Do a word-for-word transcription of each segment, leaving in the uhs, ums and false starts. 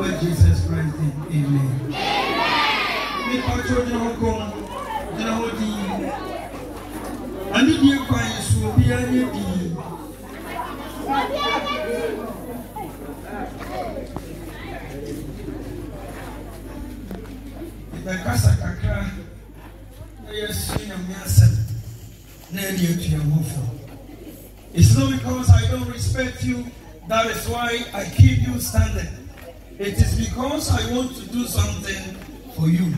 Lord Jesus Christ. Amen. Me patro de hokom, de hodi. Ani die kwan so bia ne di. The casa kakra. Yes, it's not because I don't respect you, that is why I keep you standing. It is because I want to do something for you.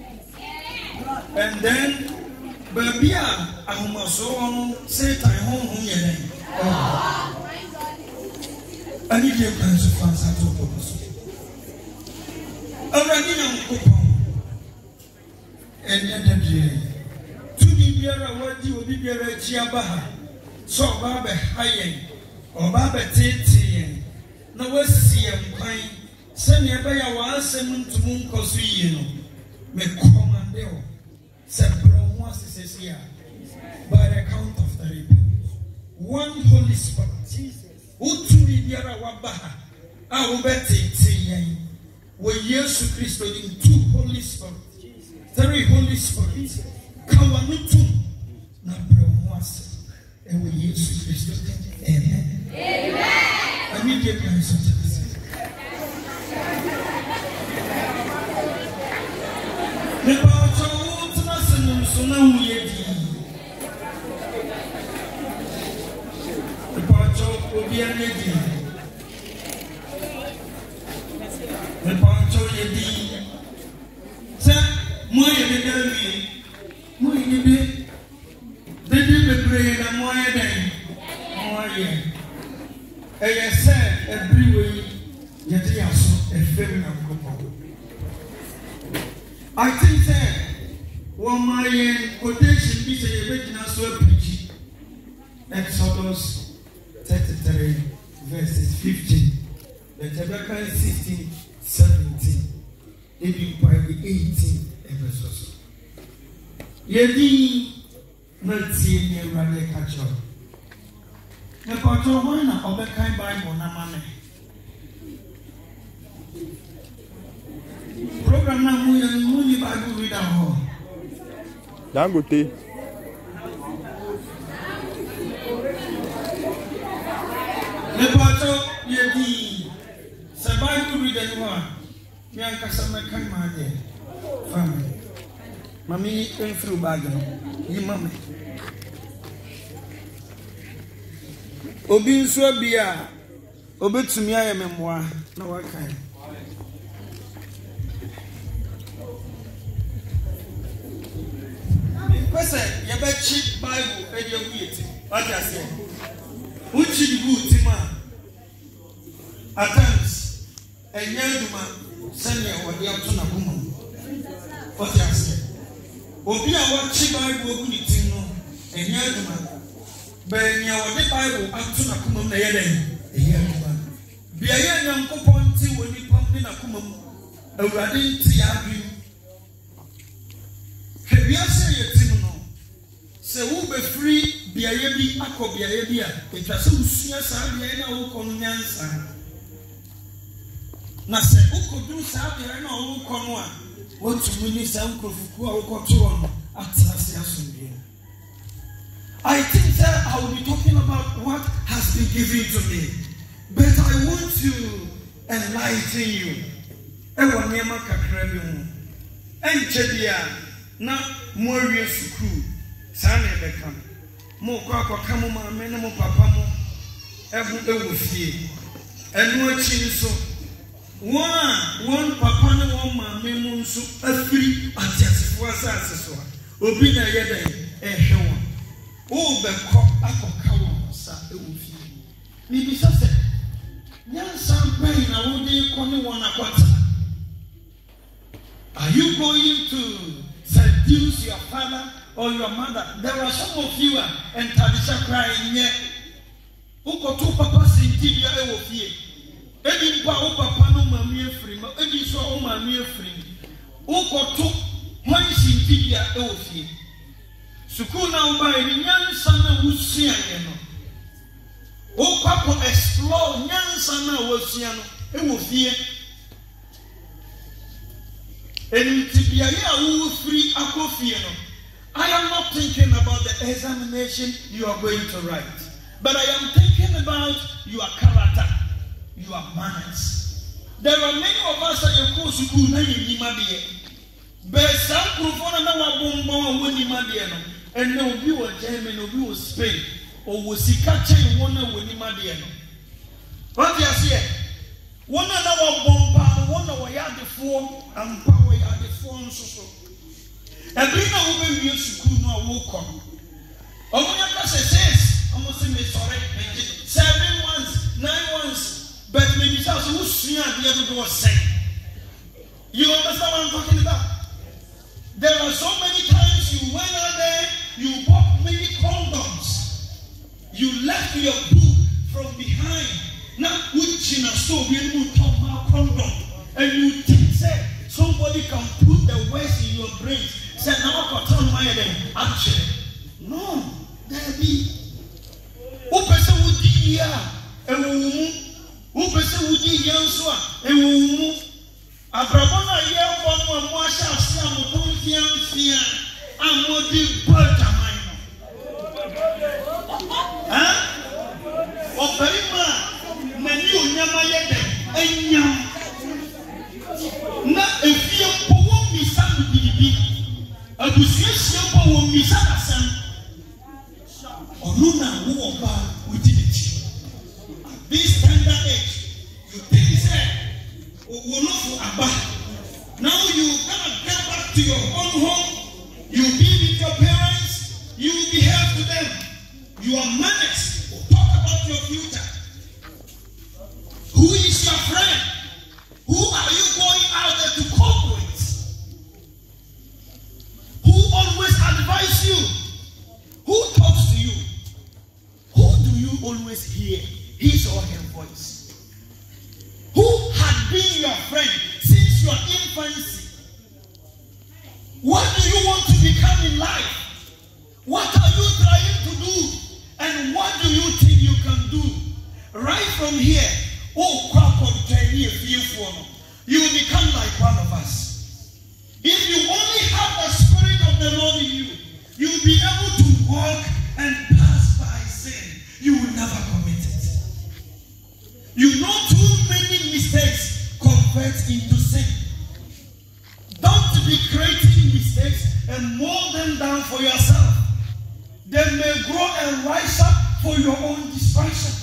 And then, baby, I'm also say time home here. I need your plans to fast at all purpose. Already now, and then to be there, what you will be there at Chiabaha. So, Baba Hayen or Baba Titi. No, what's see him kind. Send me by a one seven to Moon Cosuino. Make command there. Said Brown once says here. By the account of the repentance. One Holy Spirit. Who to be there at Wabaha. I will bet it. We Jesus Christ in two Holy Spirit. Three Holy Spirit. Kawanutum na brahmasi. And we Jesus Christ. Amen. Amen. I need your guys to this. The part of the National Sonam the part of Obianedi. The part of Yedi. Sir, my baby. Moi baby. Baby baby na moi den. Moi. Eh say every way yet yaso e femi na gopo. I think say one my quotation be say e be na so preach. Exodus thirty-three verses fifteen. The Leviticus sixteen, seventeen. Even by eighteen verses. Yedi Melty near Rade Catcher. The Patrol Miner of the kind by Monamane. Program now, Mooney Bible reader hall. Dangote. The Patrol Yedi Sabible reader one. Bianca Samakan, my dear family. Mammy came through Bagan. You, mammy. Obin Swabia, Obit to me, I am memoir. No, what kind? Person, you bet cheap Bible, and you're waiting. What I say? Which is good, Tima? At times, a young man, send you what you have to know. What I say? Obi a watch Bible good thing no enya aduma be nya wo de Bible ato na komam na yeden eya aduma bia ye nyankopon ti woni pam ni na komam awurade nti ya adwim hwia se ye tim no se wo be free bia ye bi akọ bia ye bi a etwa se usua sa bia na wo kọ no nyansa na se wo kọ du sa bia na wo kọ no a what to win is uncle I think that I will be talking about what has been given to me, but I want to enlighten you. Ewa nyama kakra bi ho. Enche bia na mo awie sukuu. Sa na ebeka. Mo kwa kwa kamo ma me na mo papa mo. Ebu ewo fie. Enu achi nso one one papa ne one mama mu nso afiri atiasefo asase so obi na ye den ehwe won o be ko akoka won sa ewu fi ni bi sase nyansa bai na wo de ko ne won akwata. Are you going to seduce your father or your mother? There are some of you and Tadisha crying yet uko papa sinti ya ewu fie. Edi mpa o papa no mami efrim edi so o mami efrim ukoto hwansi ntidia e ofie suku na o ba eri nyansa na wusua ye no o kwako explore nyansa na wusua no e ofie And to be a year free akofie. I am not thinking about the examination you are going to write, but I am thinking about your character, your manners. There are many of us that you go to school na you nimadiye. But some profona na wabomba wa nimadiye no. And no be wa Germany, no be wa Spain, or wa sikache wona wa nimadiye no. What you say? Wona na wabomba, wona wa yade form, and power yade form so. Every now when we school no walk on. Oh, when says, almost say sorry, seven ones, nine ones, but maybe just who see the other was saying. You understand what I'm talking about? There are so many times you went out there, you bought many condoms, you left your book from behind. Now, which in a store, we will talk about condom, and you think say somebody can put the words in your brain. Say now I turn my head actually. No, there be. Who person would be here? A woman. Who person would be here? A woman. A brabona here one more more shall see a motor fear fear. I'm what the bird of mine. Huh? Or very man, Manu Yamayede, and Yam. Not a fear for one be some big. A business simple will be some or Luna who are bad within it. At this tender age, you think it's a will not for a bad. Now you cannot get back to your own home, you be with your parents, you behave to them, you are manners, talk about your future. Who is your friend? Who are you going out there to cope with? Always advise you. Who talks to you? Who do you always hear his or her voice? Who had been your friend since your infancy? What do you want to become in life? What are you trying to do? And what do you think you can do? Right from here, oh, you will become like one of us. If you only have the Spirit of the Lord in you, you will be able to walk and pass by sin. You will never commit it. You know too many mistakes convert into sin. Don't be creating mistakes and mold them down for yourself. They may grow and rise up for your own destruction.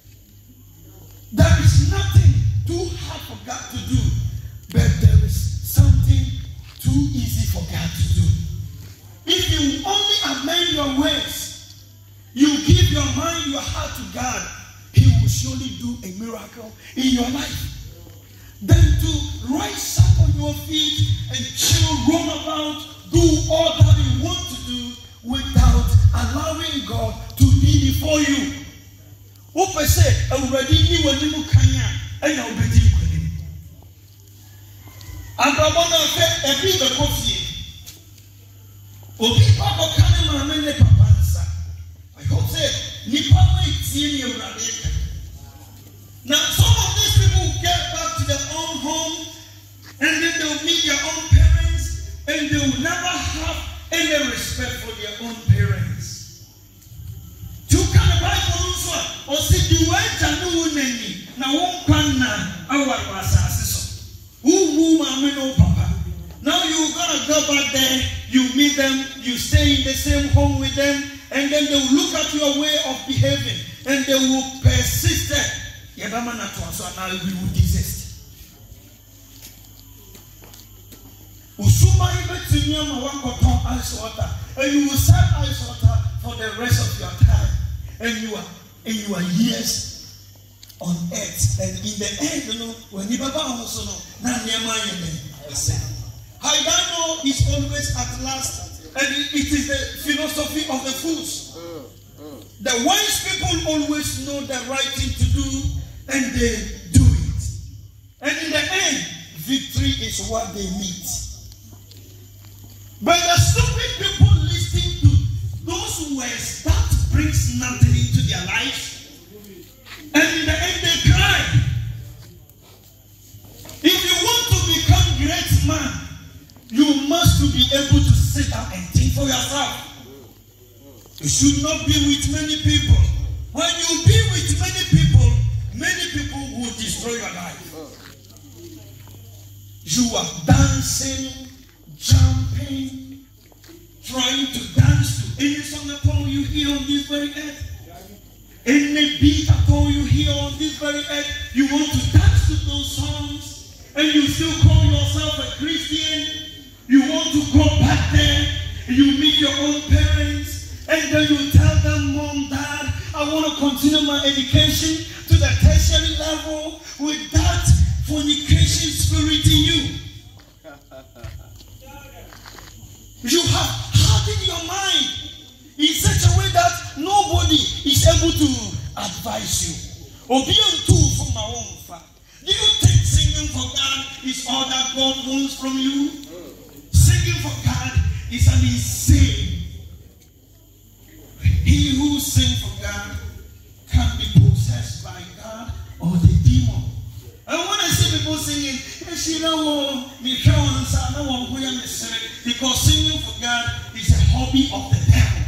There is nothing too hard for God to do, but there is something too easy for God to do. If you only amend your ways, you give your mind, your heart to God, He will surely do a miracle in your life. Then to rise up on your feet and chill, roam about, do all that you want to do without allowing God to be before you. Ope say, already knew when you can, and I'll be deep with him. And I want to say, a bit of coffee. Obi Papa Kanema Mene Papansa. I hope say, Nipama Itini Radeka. Now, some of these people get back to their own home, and then they'll meet their own parents, and they will never have any respect for their own parents. You can't buy one or see the way to do now one can our assassin. Who who papa. Now you're gonna go back there, you meet them, you stay in the same home with them, and then they will look at your way of behaving, and they will persist there. So now we will desist. Usuma ibetunyama wakoton ice water, and you will serve ice water for the rest of your time, and you are and you are years on earth, and in the end, you know, when you baba also know, na nyama yene. Haidano is always at last, and it is the philosophy of the fools. The wise people always know the right thing to do, and they do it. And in the end, victory is what they meet. But the stupid people listening to those words, that brings nothing into their lives. And in the end, they cry. If you want to become great man, should not be with many people. When you be with many people, many people will destroy your life. You are dancing, jumping, trying to dance to any song at all you hear on this very earth. Any beat at all you hear on this very earth. You want to dance to those songs, and you still call yourself a Christian. You want to go back there, and you meet your own parents, and then you tell them, Mom, Dad, I want to continue my education to the tertiary level with that fornication spirit in you. You have hardened your mind in such a way that nobody is able to advise you. Or be a tool for my own father. Do you think singing for God is all that God wants from you? Singing for God is an insane. He who sings for God can be possessed by God or the demon. And when I see people singing, because singing for God is a hobby of the devil.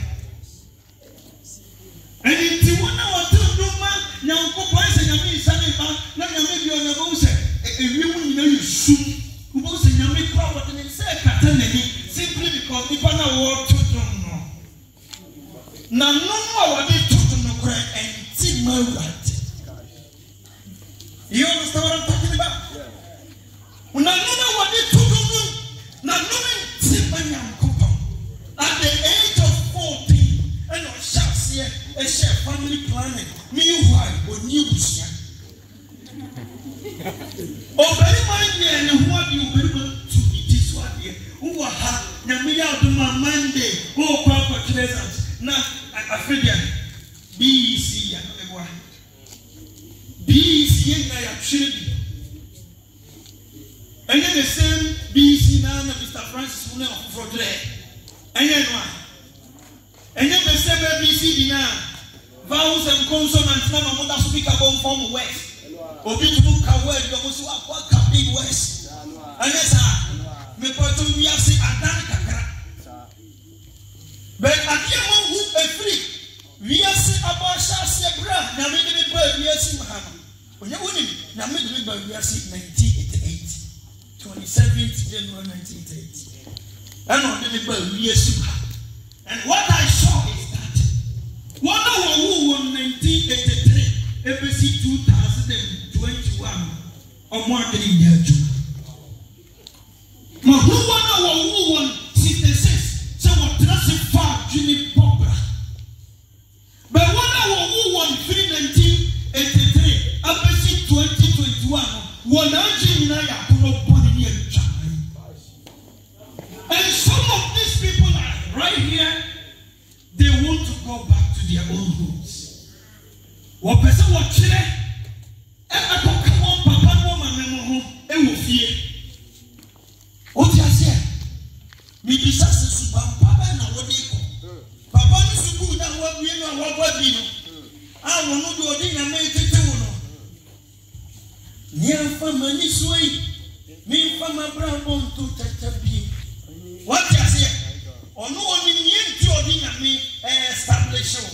And if you want to do man, now go buy some yummy sunny man, now you may be on your own set. If you want to know you soon, who goes in your make power and say simply because the partner war to know. Now, no more what they took to know and see my right. You understand what I'm talking about? When I know what they took to know, now knowing see my young couple at the age of fourteen, and I shall see a share family planning. Meanwhile, when you see oh, very mind and what you will to be this one here. Who are Yamia to my Monday? Oh, Papa Treasures. Now, I feel B E C and everyone. B E C and I are children. And then the same B E C now, Mister Francis Muller for today. And then one. And then the same B E C now. Vowels and consonants now, I'm not speak about from West. Obi to look at where you also have what big West. And yes, sir, me put to me as a Danica. But at the moment, who a free, we are saying about Shasebra, Namid Bird, we are seeing Hannah. When you're winning, Namid Bird, we are seeing nineteen eighty-eight, twenty-seventh January nineteen eighty-eight. And on the bird, we are seeing her. And what I saw is that one hour who won nineteen eighty-three, A B C two thousand twenty-one, or more than in their job. But who won our who won sixty-six? So what does it far Jimmy Popper? But one hour who won three nineteen eighty-three, A B C twenty twenty-one, one hundred Naya Puro in and some of these people are right here, they want to go back to their own homes. What person what chile? I don't come on, Papa, woman, and will fear. What you say? Me disaster super Papa and what they call Papa is good and what we know what we know. I will not do a thing and make it to know. Near from any sway, me from a brown bone to Tatapi. What you say? Or no one in the end to me establish.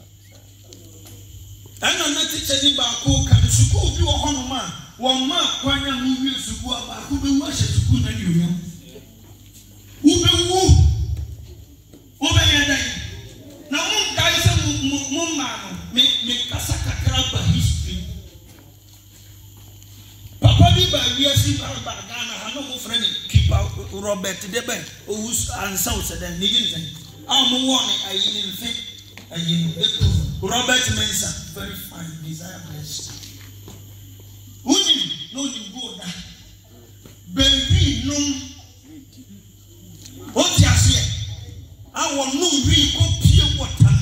And I'm not teaching about who can school do a home man. One mark, one movie to go about who will watch it to good and you know. Who will woo? Over your day. Now, one guys and Mumma make make Kasaka Krabba history. Papa Biba, we are seeing Bagana, I know friend keep out Robert Debe, who's and South and Niggas. I'm warning, I didn't think. Robert Mensah, very fine, desire blessed. Wouldn't know you go down. Baby, no. What you say? I want no real copy water.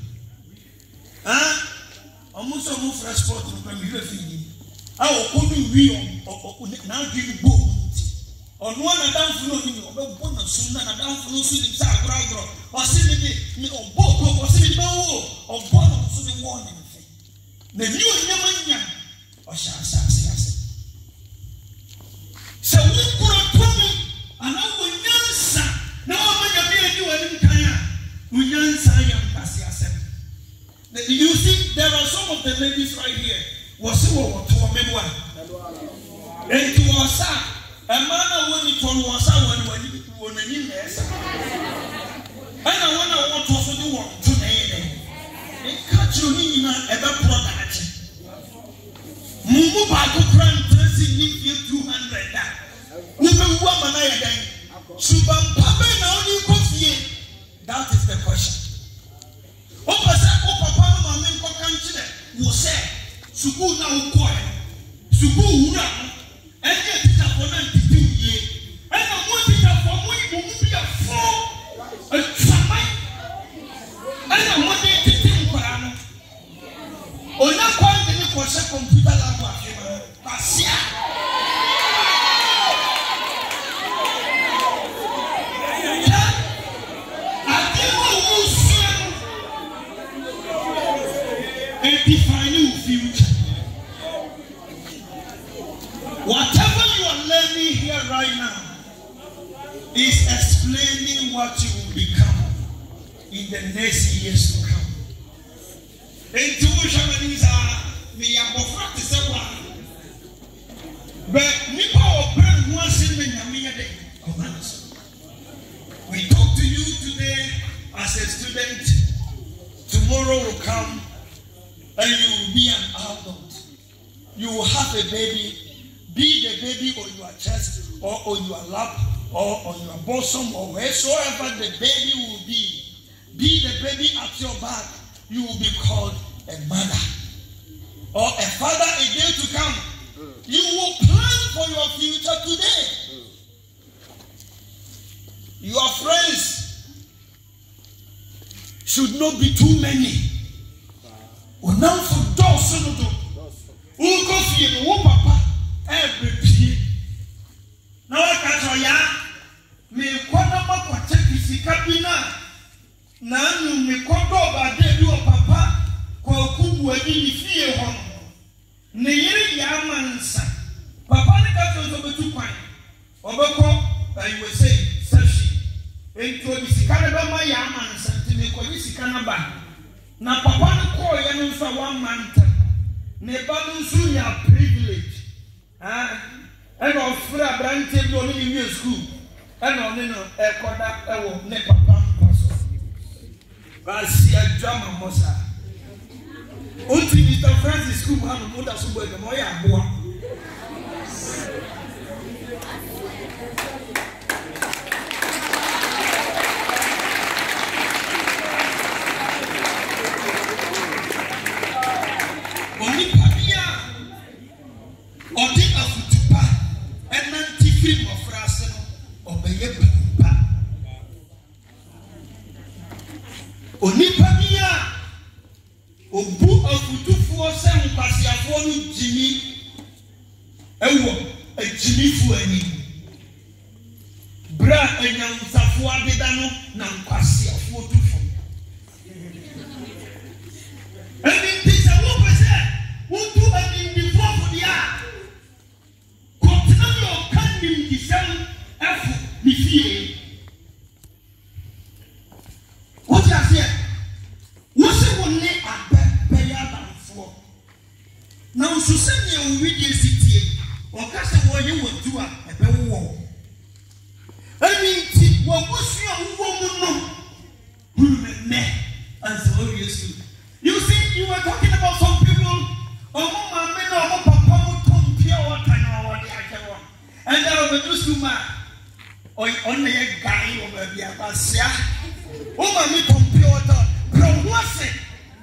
Huh? Almost a move transport from you. I will put you real now give you both. On one and down for nothing, or one and soon and down for no sitting Sagrado, or sitting me on both, or sitting or one of the warning. The new Yamania, or shall say. So we could have told me, and I will answer. Now I'm going to be a new Kaya. We answer young Cassias. You see, there are some of the ladies right here. Was it what to me one? And to us, a man when it was one when you when you mess. And I want to want to also do one to name. It catch you in a product. Mumu Baku Grand Dressing you two hundred. Woman, woman, I again. Subam Papa now you coffee. That is the question. Opasa opapa ma me ko kanchire wo se suku na wo ko e suku wura enye teacher for na titi ye ena mo teacher for mo ibo mu bia fo e tsamai ena mo de titi nkora no ona kwande ni ko se computer lab afi ma pasia defining future. Whatever you are learning here right now is explaining what you will become in the next years to come. Intuition means me am of say one. But nipa open once in the commands. We talk to you today as a student. Tomorrow will come. And you will be an adult. You will have a baby. Be the baby on your chest or on your lap or on your bosom or wheresoever the baby will be. Be the baby at your back. You will be called a mother or a father a day to come. You will plan for your future today. Your friends should not be too many. Now for doors no do. Who go fie no papa every pie. Na wa ka to ya me kwada makwache kisika bina. Na anu me kodo ba de bi o papa kwa kubu ani ni fie ho. Ne yiri ya mansa. Papa ne ka to so betu kwan. Obeko I will say sashi. Ento bi sika ne ba ma ya mansa ti me kwa bi sika na ba. Na papa no call you for one man. Ne ba no so ya privilege. Ah, and of fra brand table on in school. And on no e koda e wo ne papa paso. Ba si a drama mosa. Unti Mister Francis school ha no moda so boy ke mo ya aboa. Odi afutupa enanti free of frase no obeye bimpa onipa bia obu afutufuo se nkwasiafo no jimi ewo ejimifu ani bra enyansafo abeda no na nkwasiafo tufo eni pisa wo pese wo tu ani ndi fofo dia what you say? What's the one name at Bayard for? Now, so send you a video city or cast a war you will do a better war. I mean, what was your woman? Who met as always. You see, you were talking about some people. Oh, my men or papa come pure water now, what I can want. And I will do so much. Or only a guy over the Abasia. Oh, my computer, bro, what's it?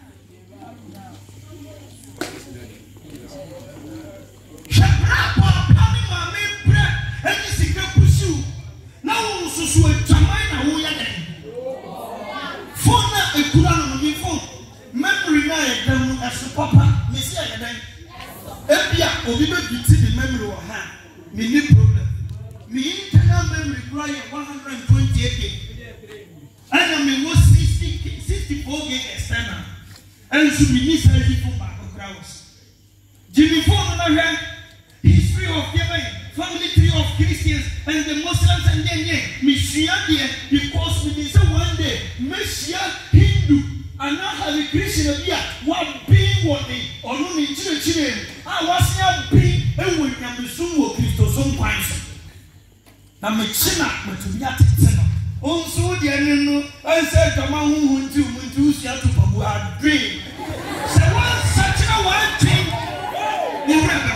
Shabrapa, coming my main bread, and this is a pursue. Now, so sweet, Jamina, who are they? Phone a Kuran on the phone. Memory night, them as a papa, Miss Yadan. Ebia, or we may be the memory of her. Me problem. Me internal memory require one hundred twenty-eight gig. And I mean was sixty, sixty-four gig external. And so we need thirty for back of grounds. Jimmy Ford, history of Yemen, family tree of Christians and the Muslims and then yeah, Messiah there because we need one day Messiah Hindu and now have a Christian here, what being what they or no need to children. I was not being a woman and the soon will Christo some points. Now, my china, but to be at it. Also, the enemy, I said, the man who went to Muntus Yatupa had dream. So, one such a one thing, you remember.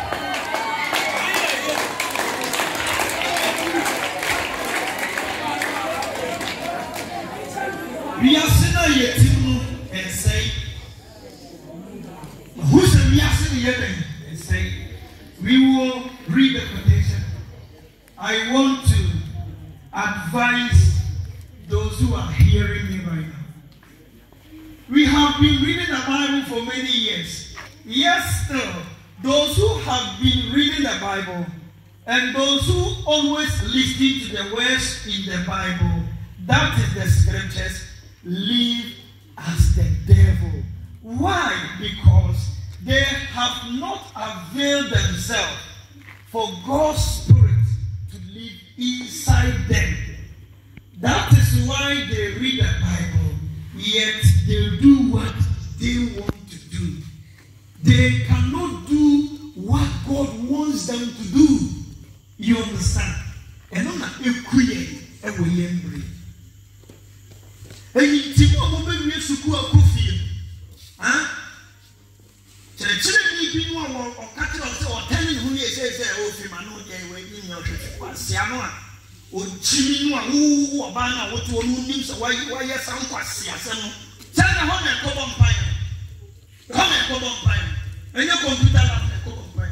We are sitting here and say, who's the Yasin Yemen? And say, we will read the quotation. I want to advise those who are hearing me right now. We have been reading the Bible for many years. Yes, still, those who have been reading the Bible and those who always listen to the words in the Bible, that is the scriptures, live as the devil. Why? Because they have not availed themselves for God's Spirit to live inside them. That is why they read the Bible, yet they do what they want to do. They cannot do what God wants them to do. You understand? And on a equity, a way and breathe. And you see what woman we school of coffee. Huh? Children need to know or catching us or telling who he says, oh, Fimano, they were in your Sianoa. O chimi no wo oba na wo to no nim so why why san kwase asem tell na ho na ko bompan ho na ko bompan enya computer lab na ko bompan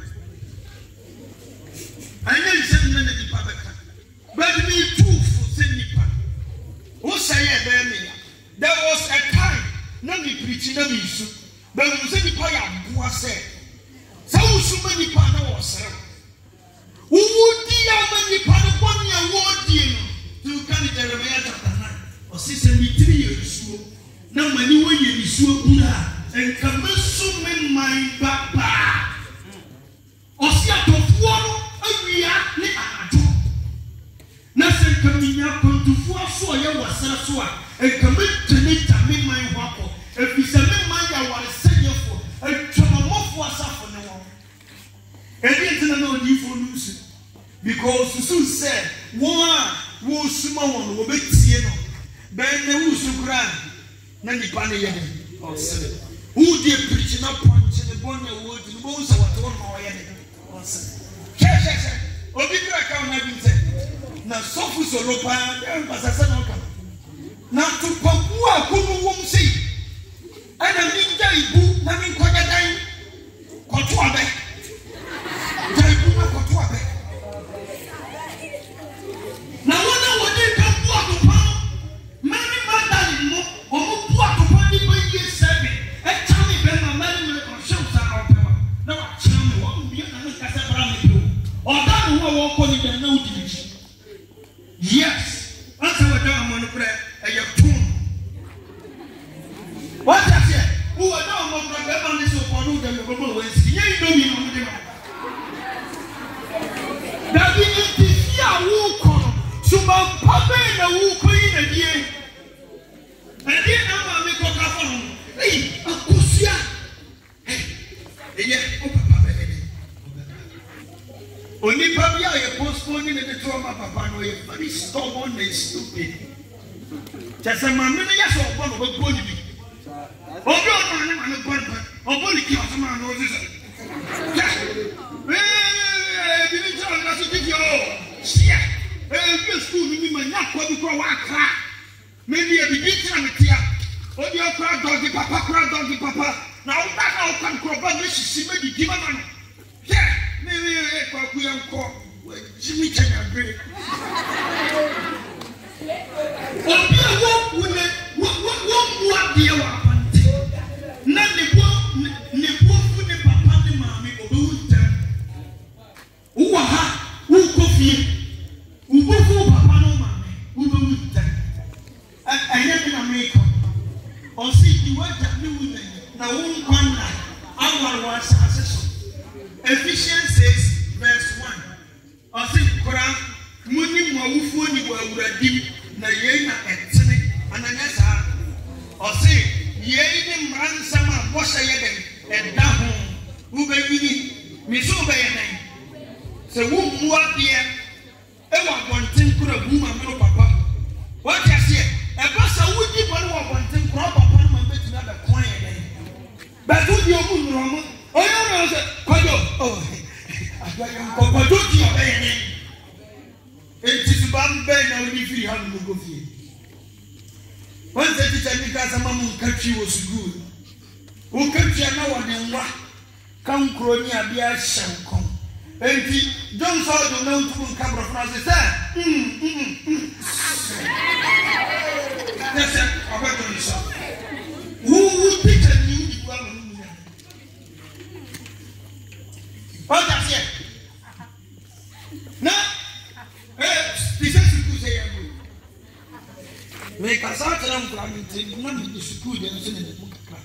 anya ise na na dipa beka but me too for say nipa wo say e be me there was a time na me preach na me su but wo say nipa ya boa say say wo su ma nipa na wo sere wo di ya ma nipa no boni ya wo di no to kan Jeremiah chapter nine o si se mi tiri yesu na mani wo yesu buna en ka mesu me man baba o si atofo no awia ni ado na se ka mi nya kontofo so ye wasara so a en ka me tene ta me man hwako e fi se me man ya ware senyefo e twamamofo asafo ne wo e di ntina na odi fo nusu because Susu said, one who small will be Tieno, Ben Usukra, Nanny Pani, or seven. Who did preaching up punch in the bonnet wood and bones of what one more yet? Or seven. Cash, or did you account having said? Now, Sophus or Lopa, and Pasasanoka. Now, to Papua, who won't see. And I mean, Jaibu, Namin Quagadine, Cotuabe. Jaibu, Cotuabe. Now, what I want to come to pound, many madam, or what to put in my year seven, and tell me, Ben, my man will show some of them. No, tell me what will be another Casablanca, or that who walk on in the no division. Yes, that's how I don't to pray a your tomb. What I said, who are now more than the money so for who the global ways, you know me on the that we need to hear who come. So my papa na wo koyi na die na die na ma me ko ka fon eh akosia eh eh o papa be be oni pa bia ye postpone ne to ma papa no ye very stubborn and stupid just ma me ya so bo no be bo ni bi o bi o na na na bo o bo ni ki o so ma no so eh bi ni tell na so ti yo shia eh school ni ma nya kwa bi kwa wa kra me bi e bi tira me tia o di o kra dog papa kra dog papa na o ba na o kan kro ba me sisi me di di ma no ye me me e kwa ku yan ko we jimi kenya gre o bi e wo wo ne wo wo wo wa bi e wa pante na ne bo ne bo fu ne papa ne mama o be wu tem wo ha wo ko fie Ubufu papa no mama, ubufu ten. And I never na make up. Or see the word that we would now one corner. Our was accession. Ephesians six verse one. Or see Quran, Muni Mawufuni were ready, na yena etini, and an esa. Or see ye ni mransama bosha yeden e da ho wo be yini mi so be yenen se wo mu adie e wa bonten kura bu ma me papa what you say e ba sa wo di bo wa bonten kura papa ma be tina da kon yeden ba du di omu nro mo o yo no se kojo oh agaya ko kojo di o be yenen e ti su ba mbe na wo di free hand go fie. One day, I got a man who country was good. Who country I know and what? Come, Cronia, be a shall come. And he don't fall to know to come from us. Hm, hm, hm. That's it. I want to listen. Who would picture you? What does it? Now, this is to say, make us out of them, none of the school, and send it.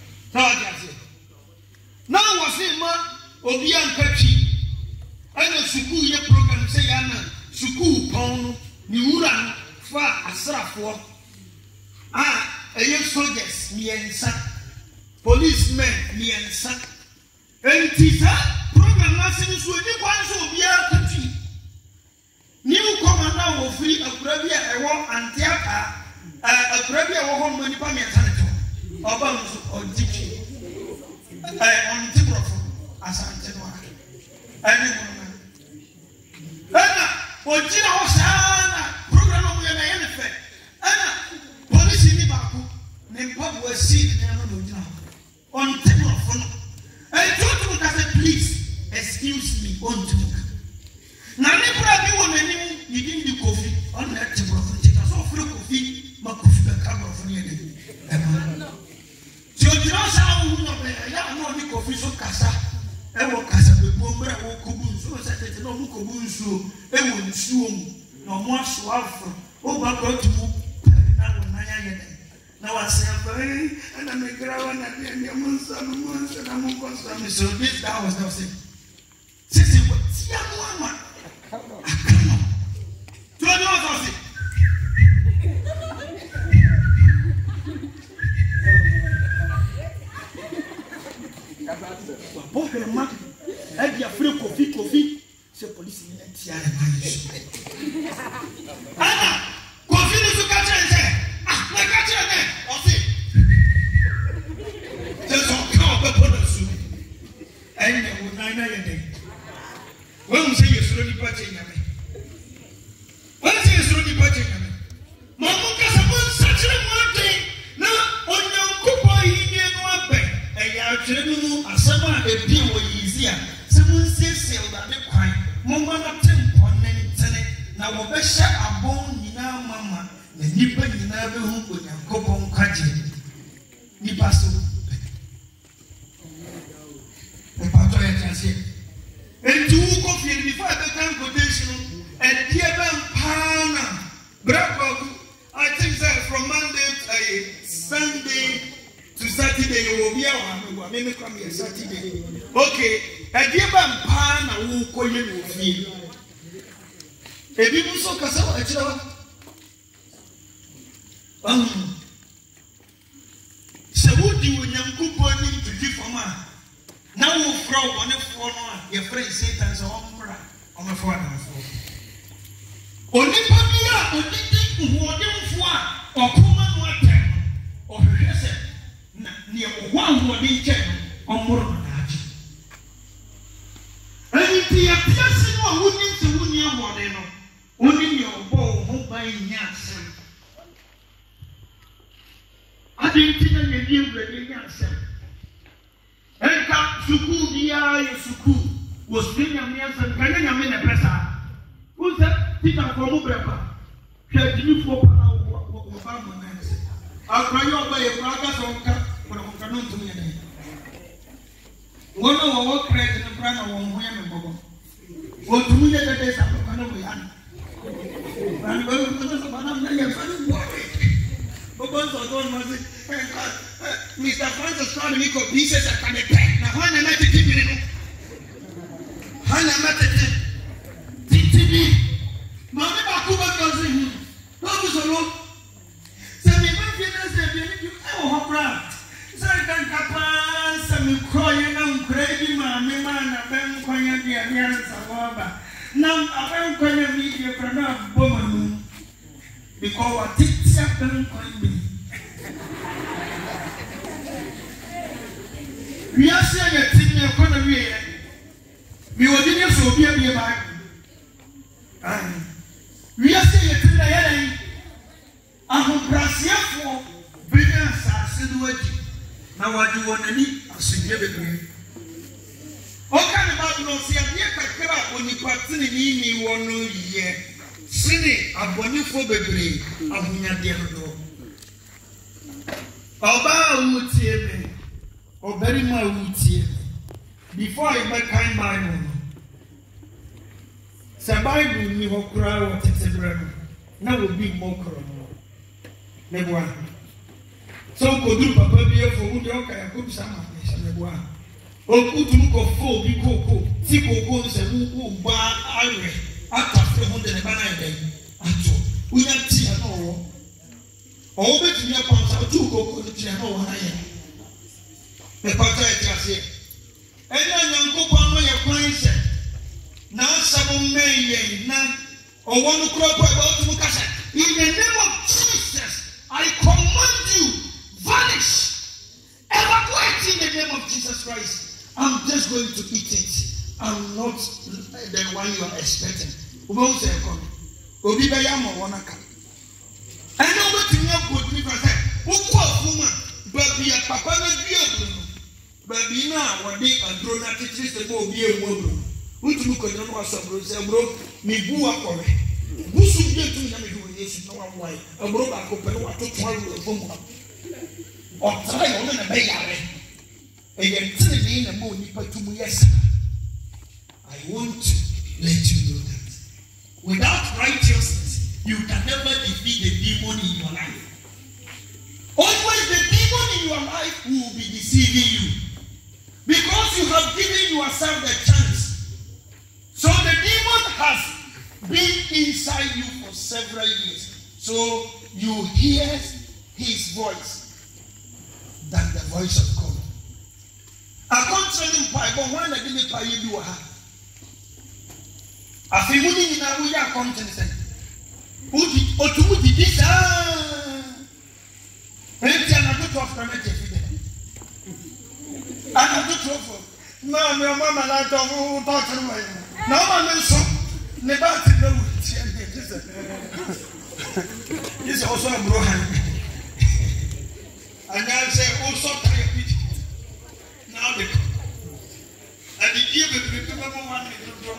Now was it, ma, Obian Kachi, and the school program say, Anna, school pound, Niuran, far Asrafo. Ah, a young soldiers, me and son, policemen, me and son. And Tita, program nothing is with the ones who be our country. New commander will free a Brabia, a war and theatre. A Brabia will home when you come here, or bounce or dicky. On Tibrofo, as Antenna. And Anna, or Gina Osana, program of your benefit. Anna, police in the Baku, named Bob was seen on Tibrofo. And told him that please excuse me, on to now, never one any you didn't do coffee on that Tibrofo. Take us off coffee. Makufi cover of the enemy. So you know how I know the coffee so casa. I will casa with Bombra or Kubun, so I said, no Kubun, so I will soon no more swallow. Oh, my God, to move now I say, and I make around at the end of months and months and I'm on some. So this that was not saying. Sixty, what's your one? Two hours of it. Porque le marque, elle dit après Kofi, Kofi, c'est police qui est là. Ah, Kofi nous a caché, ah, la caché, on sait. C'est son camp, on peut pas le sous. Elle est au naina yende. Ouais, on sait que sur le pas de yame. Ouais, c'est sur le pas de yame. Maman, quand ça peut s'attirer moins de, non, on y a un coupon, il y a un peu. Et il y a un peu à sama et bien easy. C'est mon c'est that the crime. Mama not ten na wobesha abon nyina mama na nipa nyina be hu onyankopon kwaje nipa so e pato ya chance e tu ko fi before the time quotation e die ben pana brako I think that from Monday to uh, Sunday to Saturday you will be out. Maybe come here Saturday. Okay. A dear pana who call you feel. A people so cassava, actually. Um, so would you when you go pointing to different now we'll throw on the phone, your friend Satan's ombra on the phone. Only Pamia, only thing who are or common water or reset near one more check on more than that. And if the appearance of winning to win your model, only your bow home by Yansen. I didn't think I knew the Yansen. And come Suku, the eye of Suku was bringing a Yansen, carrying a minute pressure. Who's that? Peter from Ubrapa. Can you for I'll cry your by a brother for a canoe to me. One of our credit and brand of one woman. What do we get a day of Canoe? And because I don't want to Mister Francis called me for pieces I can attack. Now, when I met it, when I met it, T V, Mamma Bakuba goes in. What was a look? So, the Americans have been you ever hop around. Now I don't know me you cannot woman because what takes happen on me. We are saying a thing you're gonna be. We were doing so be a back. We are saying a thing that I'm a Brazil for brilliance as a duty. Now, what do you want to need? I should give it. Okay, about no see a dear crack when you partly need me one year. Sini, a bonny for baby, a winner dear door. Oba would hear me, or very much would hear me. Before I make kind Bible. Say Bible, me who cry or take a bread. Now will be more corona. Never one. So, could you papa be for who you can cook some of one. Oh, good to look of four, be cocoa, Tico goes and who bar Irish after three hundred and nine days. We have tea at all. All the tea upon our two cocoa to know what I am. The pata is here. And then young cocoa on your place. Now, some may not or one crop about to Mukasa. In the name of Jesus, I command you, vanish, evacuate in the name of Jesus Christ. I'm just going to eat it. I'm not the one you are expecting. Who say come? Obi be yam one aka. I know what you have put me for say. Who call woman? Baby a papa na bia bro. Baby na what dey adro na titiri se mo obi e mo bro. Who to look on no so bro say bro me bu akore. Bu su bia tu na me do yesu no one why. Bro ba ko pe no wa to to aru e fo mo. O try o na be yare. I want to let you know that without righteousness, you can never defeat the demon in your life. Always the demon in your life will be deceiving you because you have given yourself the chance. So the demon has been inside you for several years. So you hear his voice than the voice of God. I can't tell him pie, but when I didn't pay you, I feel money in our way. I can't tell him. Who did or two did this? Ah, and I'm not twelve from it. I'm not twelve. No, no, Mama, I don't talk to me. No, I'm so never to know. This is also a bro. And I say, also tired. Now the and the year will remember one little drop.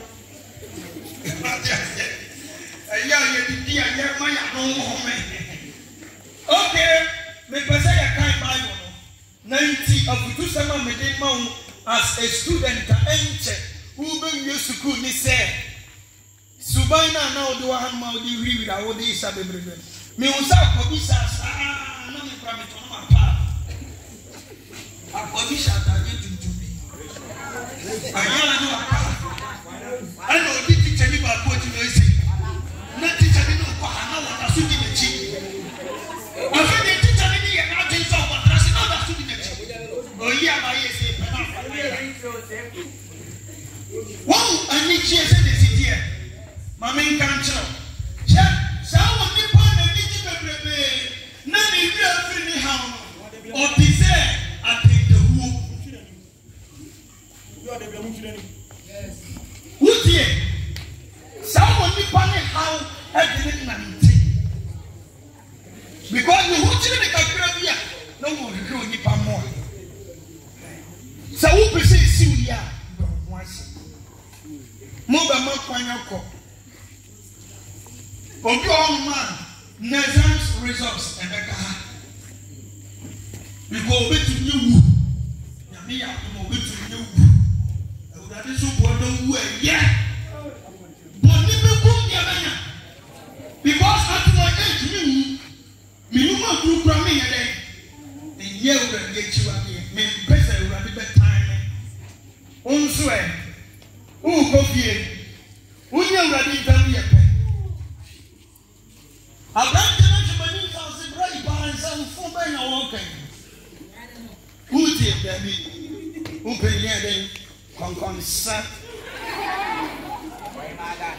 Yeah, you did yeah, my no moment. Okay, make us say a kind Bible. Ninety of two summer made mount as a student enter who been used to cool this say. Subaina now do I have my degree with our days of everything. Me was out for this as ah, no me promise on my part. I promise that you do me. I know the teacher about what you say. Not teacher me no kwa na what asu di mechi. I said the teacher me here na tin so what asu no asu di mechi. Oh yeah, my yes. Wow, I need to say this here. Mama can't tell. Yeah, so what the point of the baby? Na ni bi afini ha no. O ti say yes. Who's here? Someone be planning how I didn't know. Because you want to make a career, no one will need more. So, who be saying, Syria? Move a month when you call. Of your man, Nazar's results and the car. We go back to you. Me, I go back to you. That is what don't wear, yeah. But never come here, because at my age, me, me, no more group from me again. The year will get you again. Me, better will be better time. Also, who go here? Who you ready to be a pen? I brought the next money house in right by and some four men are walking. Who did that? Who pay here then? Concern.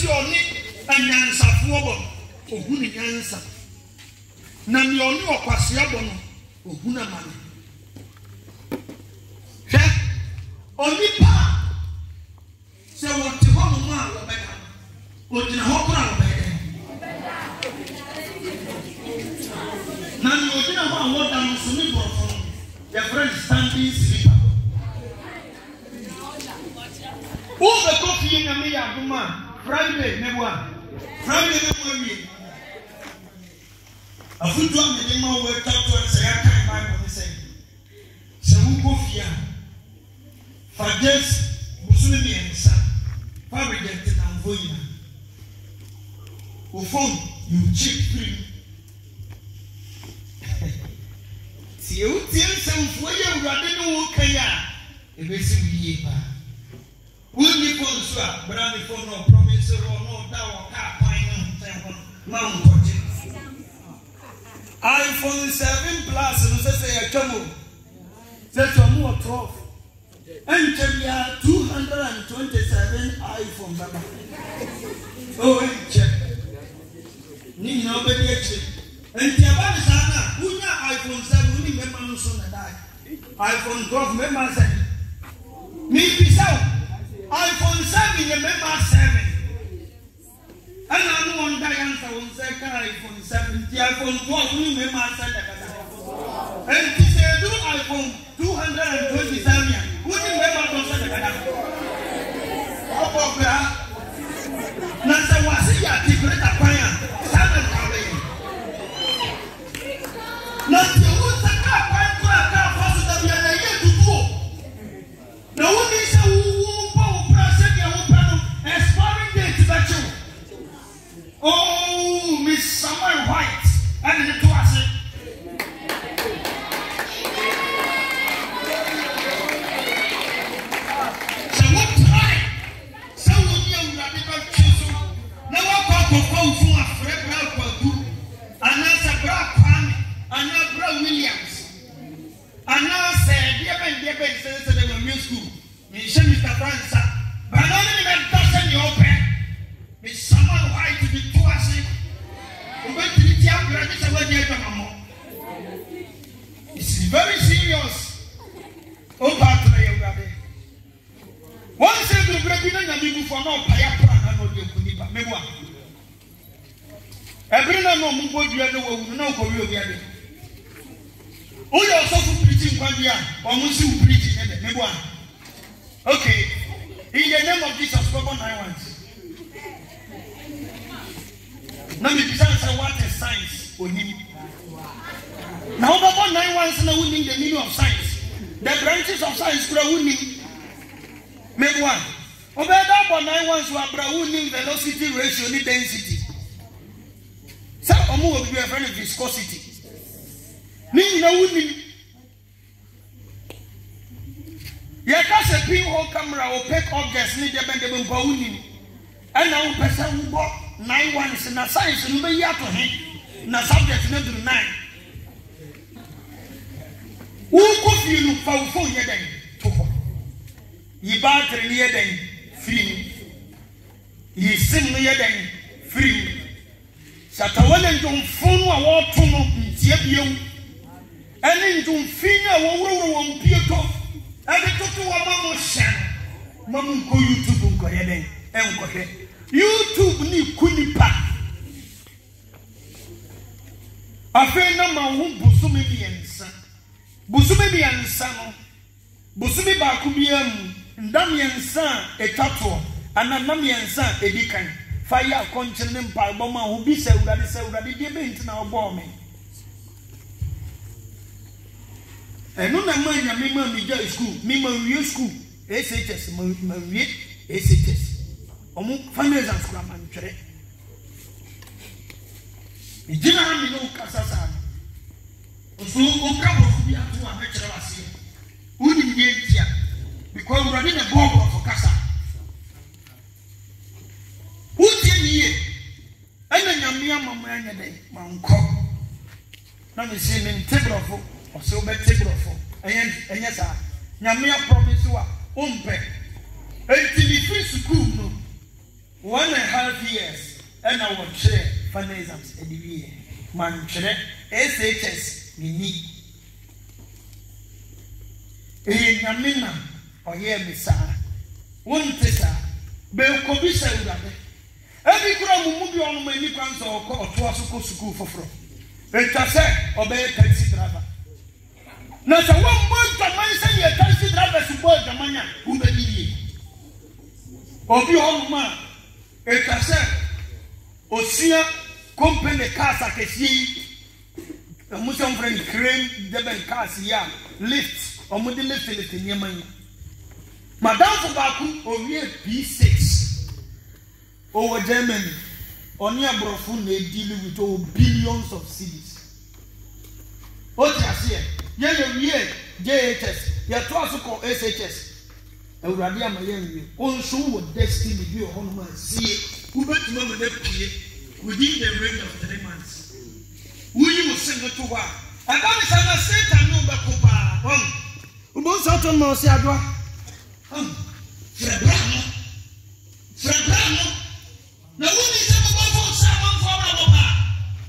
si oni anyansafo bo ohu ni nyansa na mi oni okwase abo no ohu na mane hwe oni pa se wote ho mo ma wo beka odina ho kura wo beka na mi odina ho awon dan so ni borofo the friend standing sleeper who the coffee na me ya duma Friday nebwa Friday nebwa wi afudu amede ma wo tato say aka Bible say se wo coffee a for just busumi mi ensa for reject na mvoina o phone you check free ti o ti ensem fo ye urade no wo kan ya ebesi wiye ba we need for so a brand for no promise or no da o ka pan no ma on iPhone seven plus no say say atwamo say atwamo twelve and check two hundred twenty-seven iPhone baba oh check ni no be dey check and the about sana unya iPhone seven ni me man so na dai iPhone twelve me man say me be so iPhone seven ye me man seven and I no one die answer one say iPhone seven the iPhone twelve ni me man say da and he say do iPhone two hundred twenty-seven who ni me man do say da opo bra na say wasi ya ti greta kwanya seven kawe na ti wo say ka kwan kura ka faso da bia na ye tutuo na wo ni say wo pa wo pra say dia wo pa no expiring date ba chu oh Miss Samuel White and the to us so what try so wo ni am na be ba chu so na wa kwa kwa kwa fu afre bra kwa du ana sa bra kwame ana bra Williams ana se dia ben dia ben se se de my school mi she Mister Francis ba no ni me ta se ni open mi Samuel White to be to us it's very serious. Oh, Patre, one said to Brabina and for no Payapra and no Kunipa. Memoir. Every no more you know, no Korea. Oh, you're also preaching one year, almost you preaching in the Memoir. Okay, in the name of Jesus, Papa, I want. Now me say what is science on him. Now about nine ones now we need the meaning of science. The branches of science grow winning. Make one. Over that about nine ones who are winning velocity ratio ni density. So omo will be a friend of viscosity. Ni na winning. Ya ka se pinhole camera opaque objects ni de ben de ben winning. And now person who bought nine ones na science no be yato he na subject no do nine wo ko fi no fa fo ye den to ho yi battery ye den free yi sim no ye den free satawale ndom fonu a wo to no ntie biewu ene ndom finu a wo woro wo mpieto ade toto wa mamo hye mamo ko YouTube nko ye den enko he YouTube ni kunipa afi na ma hu busumi biensa busumi biensa no busumi ba ku biam ndam yensa etato ana nam yensa edikan fire konchen ne mpa bo ma hu bi se urade se urade de be ntina obo me enu na ma nya me ma mi ja school me ma wi school S H S ma ma wi S H S omo final exam school man twere ijina mi no kasasa so o ka bo bi atu a me kyere wase uni nye ntia because we are in a bomb for kasa utie niye ena nyamia mama anya dai manko na me si me tebrofo o so be tebrofo enye enye sa nyamia promise wa umpe enti ni free school no one and a half years and I will share final exams at the year. Man, S H S, Mini. Eh, Yamina, or here, Miss one tessa, Bell Cobisa. Every crowd will move on many plans or call to us school for from. Let us say, obey taxi driver. Now, so one boy can mention your taxi driver to board the money who may be. Or be on man. Let us say, Osia company cars at a sea. A Muslim friend crane, Deben cars here, lift, or Moody lift in your money. Madame Fabaku, or year P six. Over Germany, on your brofun, they deal with all billions of cities. What you see? Yeah, yeah, J H S, you are also called S H S. And Radia Mayan, also what destiny be on my see, who bet you know within the range of three months. Who you will sing to her? And that is an asset and no back over. Who both out on Mosiadua? Um, Frebrano, Frebrano. Now, who is a mobile phone for our papa?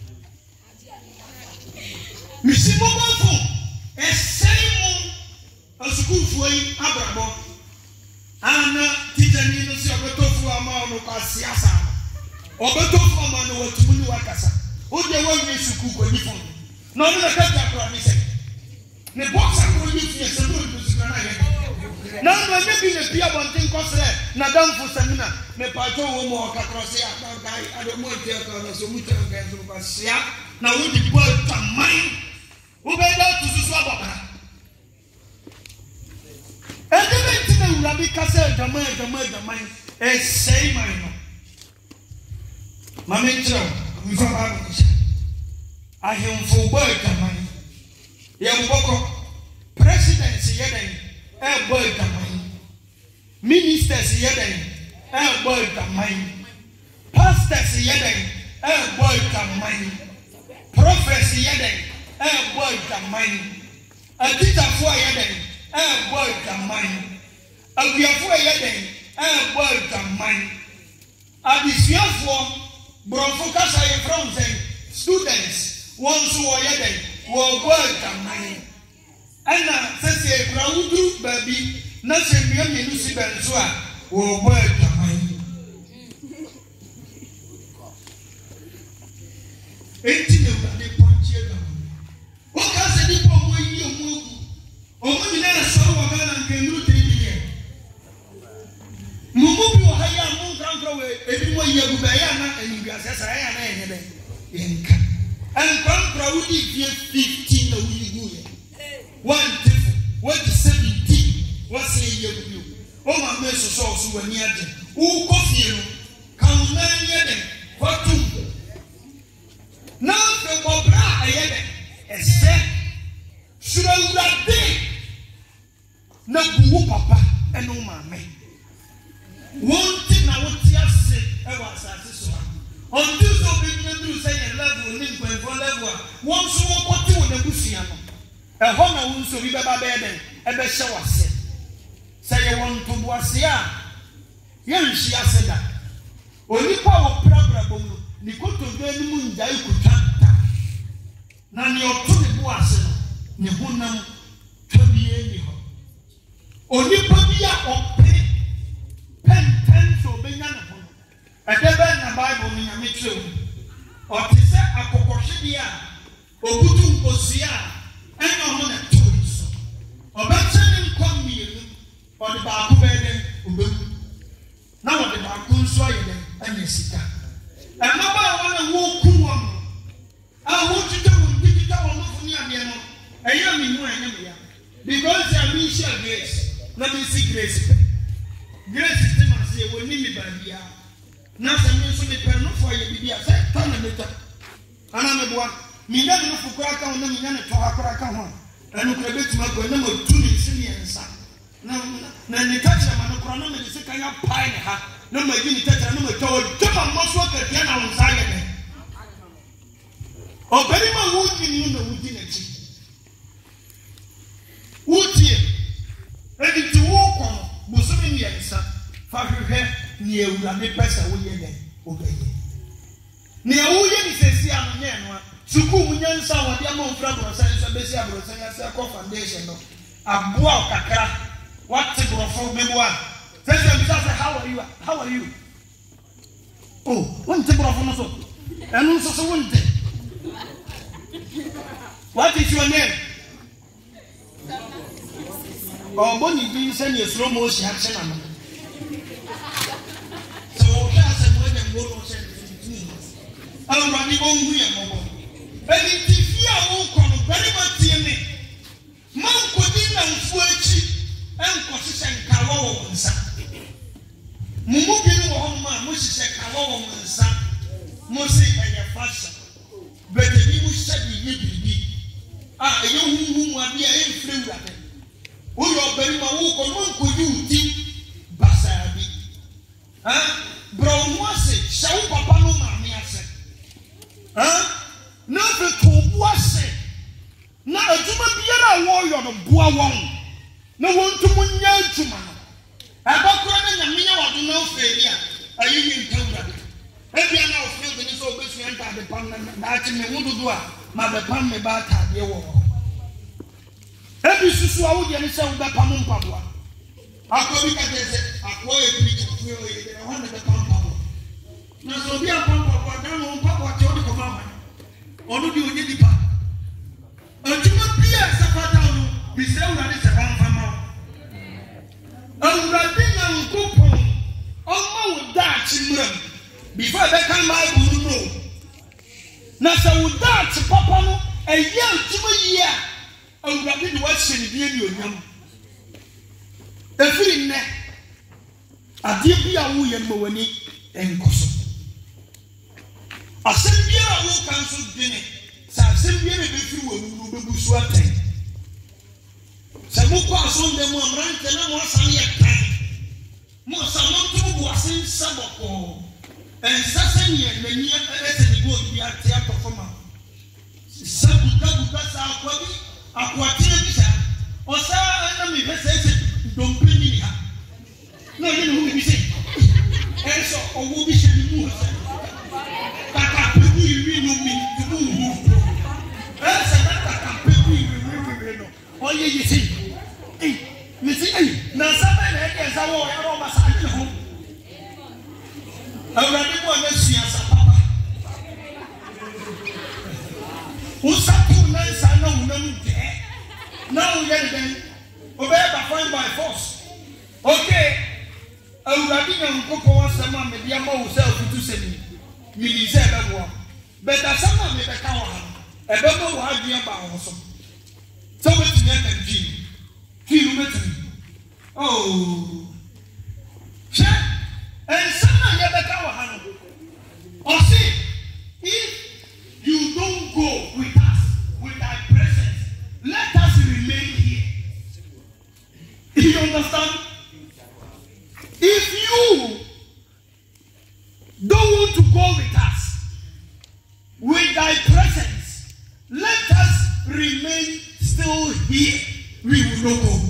Miss Mobile Phone, a same a school for Abrabo. Anna Titanino, Sabato for a man of Asiasa. Or Beto for a man of Tumuakasa. Who they want me to cook or different. No, no, that's what the box are going to be a solution. Now, when they be the Pia Bonting Cosset, Nadam for Samina, Nepato, more Cacrosia, I don't want to tell us so much of Sia. Now, we deploy to mine. Who made out to Swababa? And the Benton Rabbi Cassel, the man, the man, the mine, a say mine. Mamma, we found I am for work, the mine. Yamboko, presidency, yet. A boy the mine. Ministers yedden, a boy the mine. Pastors yedden, a boy the mine. Prophets yedden, a boy the mine. A teacher for yedden, a boy the mine. A biafua yedden, a boy the mine. A bisiafo, Bronfocas are from saying students, ones who are yedden, will boy the mine. Anna says a crowd baby, nothing beyond the Lucy Benzua, or word the mind. Eighteen of the punch here. What has any problem when you move? Or when you let a soul of man and can root in here? Mumu will hire a moon country away, everyone you have Diana and you guys I am in. And come crowd if you fifteen of you do. One different, what is seventeen? What's a year with you? Oh, my mess is also when you're dead. Who coffee you? Count nine years, what two? Now, the Bobra, I had a set. Should I have been? No, who papa and no mamma. One thing I would just say, I was at this one. On this open, you say a level, link by one level. Once you walk to the Busiano. A home will so be baba bed and a shower set. Say you want to Boasia. Young she has said that. Only power problem, Nicoto Moon Daikutanta. None your two Boasen, Nihunam, Toby. Only Pabia or pay pen ten so being upon. A devil in Bible in a mitchell. Or to say a Cocoshidia or Butu Bosia. And no one at toys. Or better come near or the Baku bed. Now the Baku soil and the Sita. And no one won't come. I want you to digital on Munia. I am in one because I mean, share grace. Let me see grace. Grace is the man say, will need me by here. Nothing means to be permanent for you. I said, turn a bit. And I'm a one. Me never know for crack on them in a crack on. And look a bit to my boy, number two in Syrians. Now, the touch of an economy is a kind of pine. No, my guinea touch, no, my told, come on, most work at Piano on Zion. Or very much would be in the wooden exit. Wood here, ready to walk on, Muslim, yes, for her hair, near Rami Pesa, we obey. Near William says, I'm a Suku Yansa, what the amount from Science and Bessia, Science Foundation. A boa kakra, what's a grofo memoir? Tell them, how are you? How are you? Oh, one table of muscle, and also one day. What is your name? Oh, Bonnie, do you send your slow motion action? So, class and women will send it. I'm running on here. And if you are welcome, very much in me. Man could and Fuji and Cossis and Calo and Sa. Mumukin Woma, Moses and Calo and Sa. Moses and your fashion. But the people said you be. Ah, you who are here in Florida. Who are very much on could you think Basabi? Huh? Brown was it, shall Papa no mammy said. Huh? Never to was it. Na aduma biara wo yo no boa won na wontum nya aduma abakura na nyame ya wado na oferi a ayi ni ntawura e bia na oferi ni so obesu enta de pam na na ati me wududu a ma be pam me ba ta de wo e bi susu a wo de ni se wo be pam mpaboa akobi ka de se akwo e bi ji fu o ye de ho na be pam mpaboa na so bi a pam mpaboa da no mpaboa te o de ko mama onu di onye di pa. Ojuma pia sapata no bise ura ni seban fama. Ura dinga nkopon omo uda chimram before they can my buru no. Na sa uda chi papa no eye ojuma yi a ura bi de wa hye ni ni onyam. Efiri nne ade bia wo ye no wani enkoso. Asem bia wo kan so dine. Some years before we will be sweating. Some more person than one rank and more sunny at time. More someone was in Sabako and Sassany and the near Essen go be at the performer. Some Buddha Aquabi, Aquatina, or Sa enemy has don't pay me. No, you know who we say. And so, or will be shedding more. Kaka, you know me to move. Oh, you see, you see, now somebody has a war over my side at home. I already want to see us, Papa. Who's up to nice? I know no there. Now, then, obey by fine by force. Okay, I already know Coco someone may be a more self to send me. You deserve a war. But as someone may become a better idea about also. So much net and Jim. Kilometer. Oh. Check. And someone get the cow handle. Or see, if you don't go with us, with our presence, let us remain here. You understand? If you don't want to go with us, with thy presence, let us remain still here. We will not go.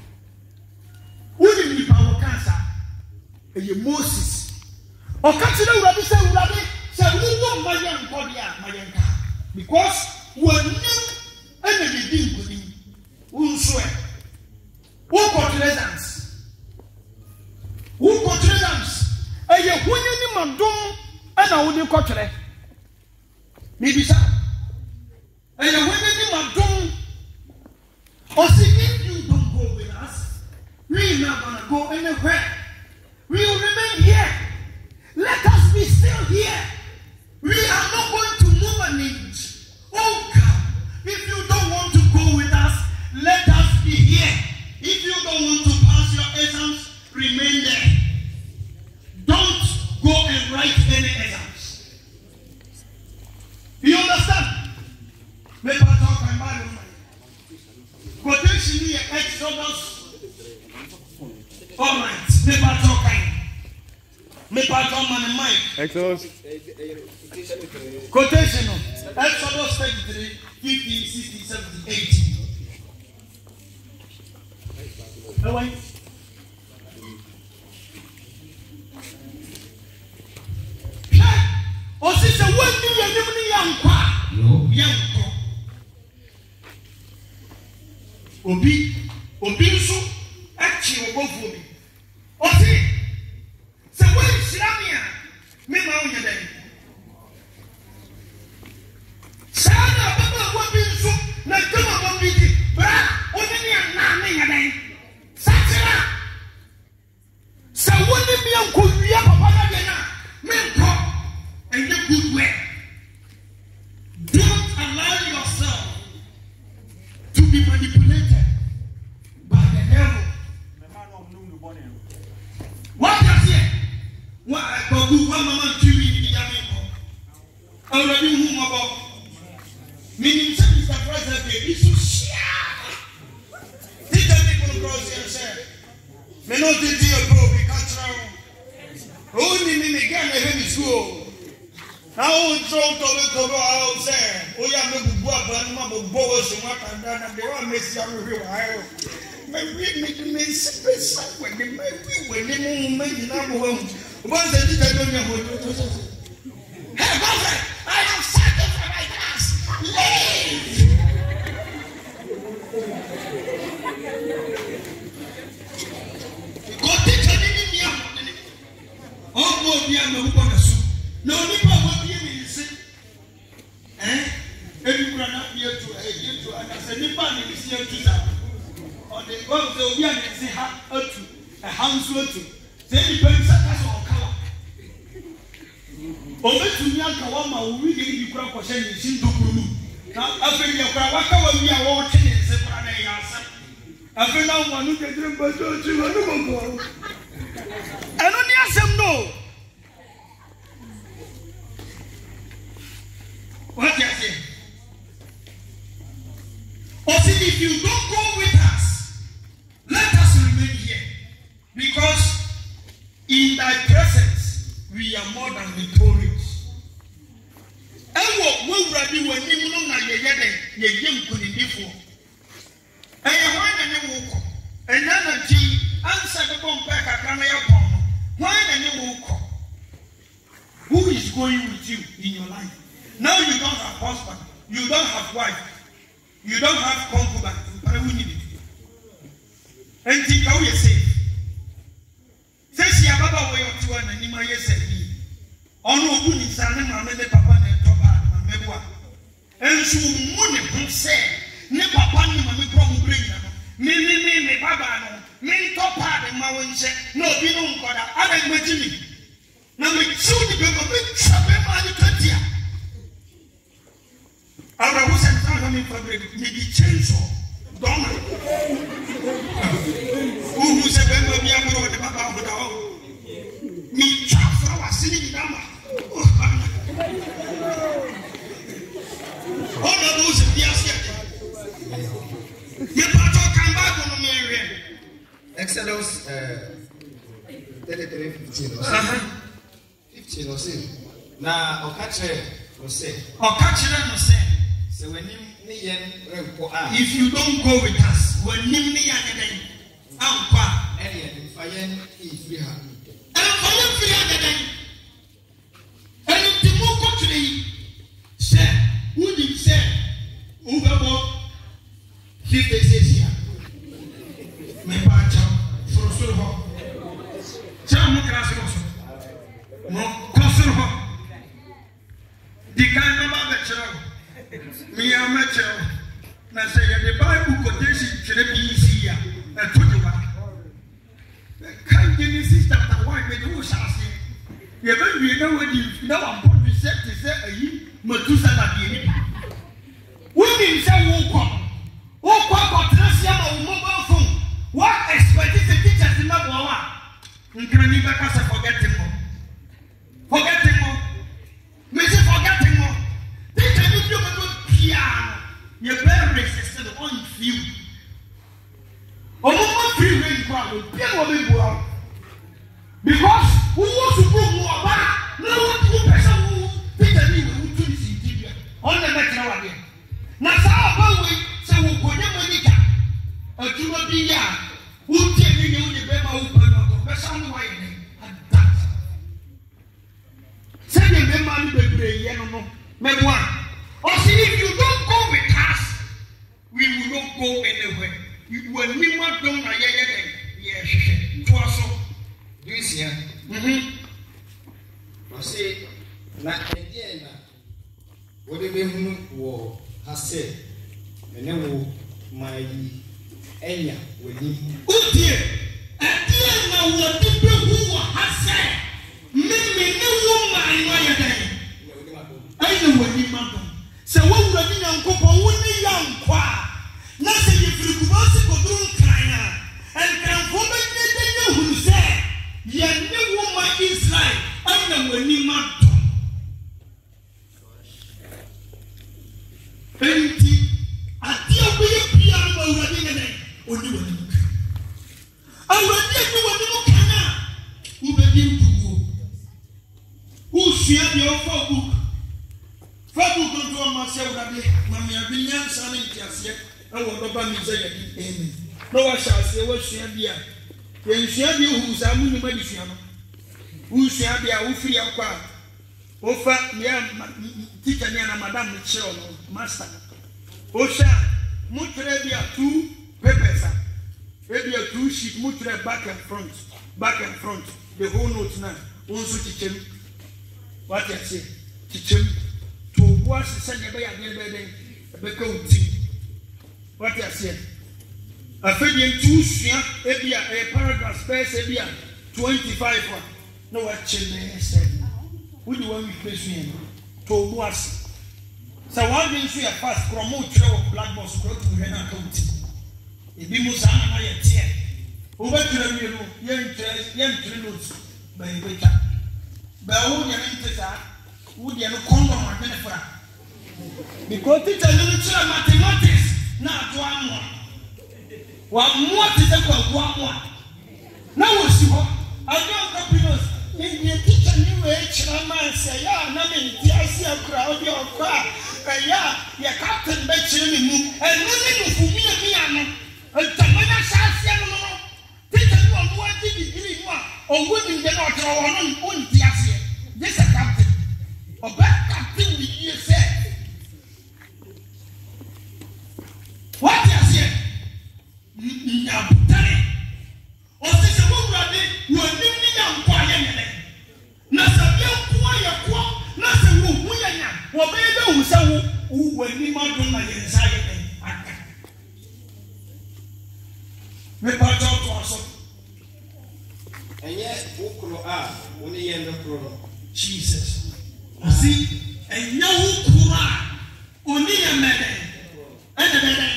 Who did our cancer? And Moses. Or consider what we say, said, we don't Mayan Kodia, Mayanka. Because we're new enemy being with him. Who swear? Who got resistance? Who got resistance? And you wouldn't even do, and I wouldn't cut it. Maybe so. And you wouldn't even do. Or see, if you don't go with us, we're not going to go anywhere. We will remain here. Let us be still here. We are not going to move an inch. Oh God, if you don't want to go with us, let us be here. If you don't want to pass your exams, remain there. Don't go and write any exams. You understand? Maybe I talk my mind. Quotation here, Exodus. All right, maybe I talk. Maybe I talk my mind. Exodus. Quotation. Exodus thirty-three, fifteen, sixteen, seventeen, eighteen. No way. Obi, Obi so actually go for me. Oti, so what is Shamia? Me ma unya den. Sana baba Obi so na kama Obi di, bra, oni ni na me nya den. Satira. So what ni mi an ko wia papa na den na, me nko, and the good way. Don't allow yourself to be manipulated by the devil. What does he? What I go do? What mama do you need to do? Already whom about? Meaning, Mister President, you should share. Did the people cross here and say, "Me no did you go? We can't travel." Only me again. I heard it go. Now, so to the to the house say, "Oh yeah, me go up and my boy so much and then they want me to have a real high." Me we me me special when me we when me me na mo once they did don't know what to say. Hey, brother, I have something for my class. Leave. Go take a name me up. Oh, go be a no one so. No need for what you mean say. Eh? Every brother here to a here to and as a nipa is here to that. Or the one so we are say ha to a house to. Say the person that's all color. Obe to me aka wa ma we dey di kura ko she ni sin dokuru. Na aferi ya kura wa ka wa wi a wo che ni se kura na ya asa. Aferi na wo anu ke dire ba to chi wa no go. Eno ni asem no. What you say? Or see, if you don't go with us, let us remain here. Because in thy presence, we are more than victorious. And what will ready when you know that you're getting your game could be before. And you want to walk. And then the tea answer the bomb back at Kanaya. Why then you walk? Who is going with you in your life? Now you don't have husband, you don't have wife, you don't have concubine, but we need it. And think how you say. Says ya baba we otu na ni ma yese ni. Onu obu ni sane ma me papa na toba ma mebua. Ensu mu ne hu se ne papa ni ma me pro mu brenya no. Me me me me baba no. Me topa de ma wonse na obi no nkoda. Ada gbajimi. Na me chu ni be ma me chabe ma ni tatia. Our who sent down me fabric may be changed or done. Who said, when we are going to Papa of the home? Me chaffer was sitting in Dama. All of those in the Asiat. Your Pato come back on the Marian. Exodus thirty-three fifteen or fifteen or six. Now, or catch her or say, or catch her or say. So when if you don't go with us, when you need anything, I'm fine. And fire is free hand. And fire free hand. And if the more country said, who did say, who about fifty six here? My patch for so hot. Some class also. More console. The kind of other child. Me am a child. Now say the Bible quotation should be easier. I told you what. Can't give me sister that one with who shall say. You don't know what you know. I'm going to say to say a you, Medusa that you need. Women say, walk up. Walk up or Tracia or mobile phone. What expected the teachers in my boa? You can never forget him more. Forget him more. May you forget him more. They can you do a good piano. You're very resistant on you. Oh, my free range problem. Piano because who wants to go more back? No one to person who think that we will do this in Tibia. On the next hour again. Now, how we say we go never need that. A human being who tell you the Bema open up the person who I and that. Say the Bema the Bray, no, maybe one. Or see if you don't go with us, we will not go anywhere. when we want them, I get yes, to us. This year, hm. I say, not again. What do you war has said? And then my Enya will leave. Oh dear, and dear, now what the people has said. Maybe no woman, my day. I know what you want. So, what would be young couple only young qua? Nothing if you could also go through China and can form a who said, Yan no woman is right. I know when you want. Empty. I deal with a piano already in it. Only when you can. I will get you when you can. Who begin to go? Who share the offer book? Fabu control myself, Mammy, I've been young, son, and just yet. I will not buy me say amen. No, I shall say, what shall be. When shall be who's a moon medicine. Who shall be a free aqua? Offer, yeah, teacher, and Madame Mitchell, master. Osha, Mutrebia, two peppers. Maybe a two sheet, Mutre back and front, back and front. The whole note now. Also teach him. What I say? Teach him. To wash the sun, a what I say? A figure two share, a paragraph space, a twenty-five one. No, what Chile said. Who do you want me to play? To wash. So, why didn't you fast promote your black boss go to Hena County? It be Musana, I tear. Over to the middle, young Trilos, by Beta. By all your interest, would you have a condom or benefit? Because it's a little mathematics, not one more. One more is equal one more. Now, what's you? I don't copy in the teacher, new age, a man say, yeah, nothing, I see a crowd, your cry. Yeah, your captain bet you me, and nothing for me and me. And Tamana Sassian, teacher, you are more giving one, or winning the not our own Tiasia. This a captain. A bad captain with you said. What is it? Nabutari. Or this a woman who are living young quiet. Nasabia quiet, nothing will win. What may do so who will be more than my anxiety. Report to us. And yet, who are only in the pro. Jesus. See, and no kura only a man and a man.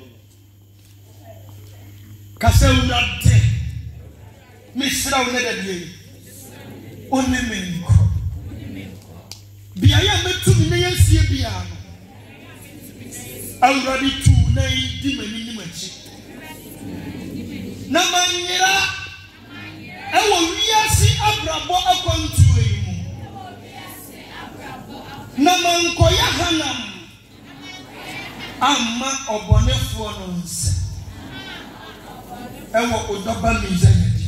Cassandra, Miss Rowley, only men. Be I am a two million Sibiano. Already two nine demon image. Namanya, I will see Abrabo upon to him. Namankoya Hanam Ama Obonefonons Ewa Odoba Mizayati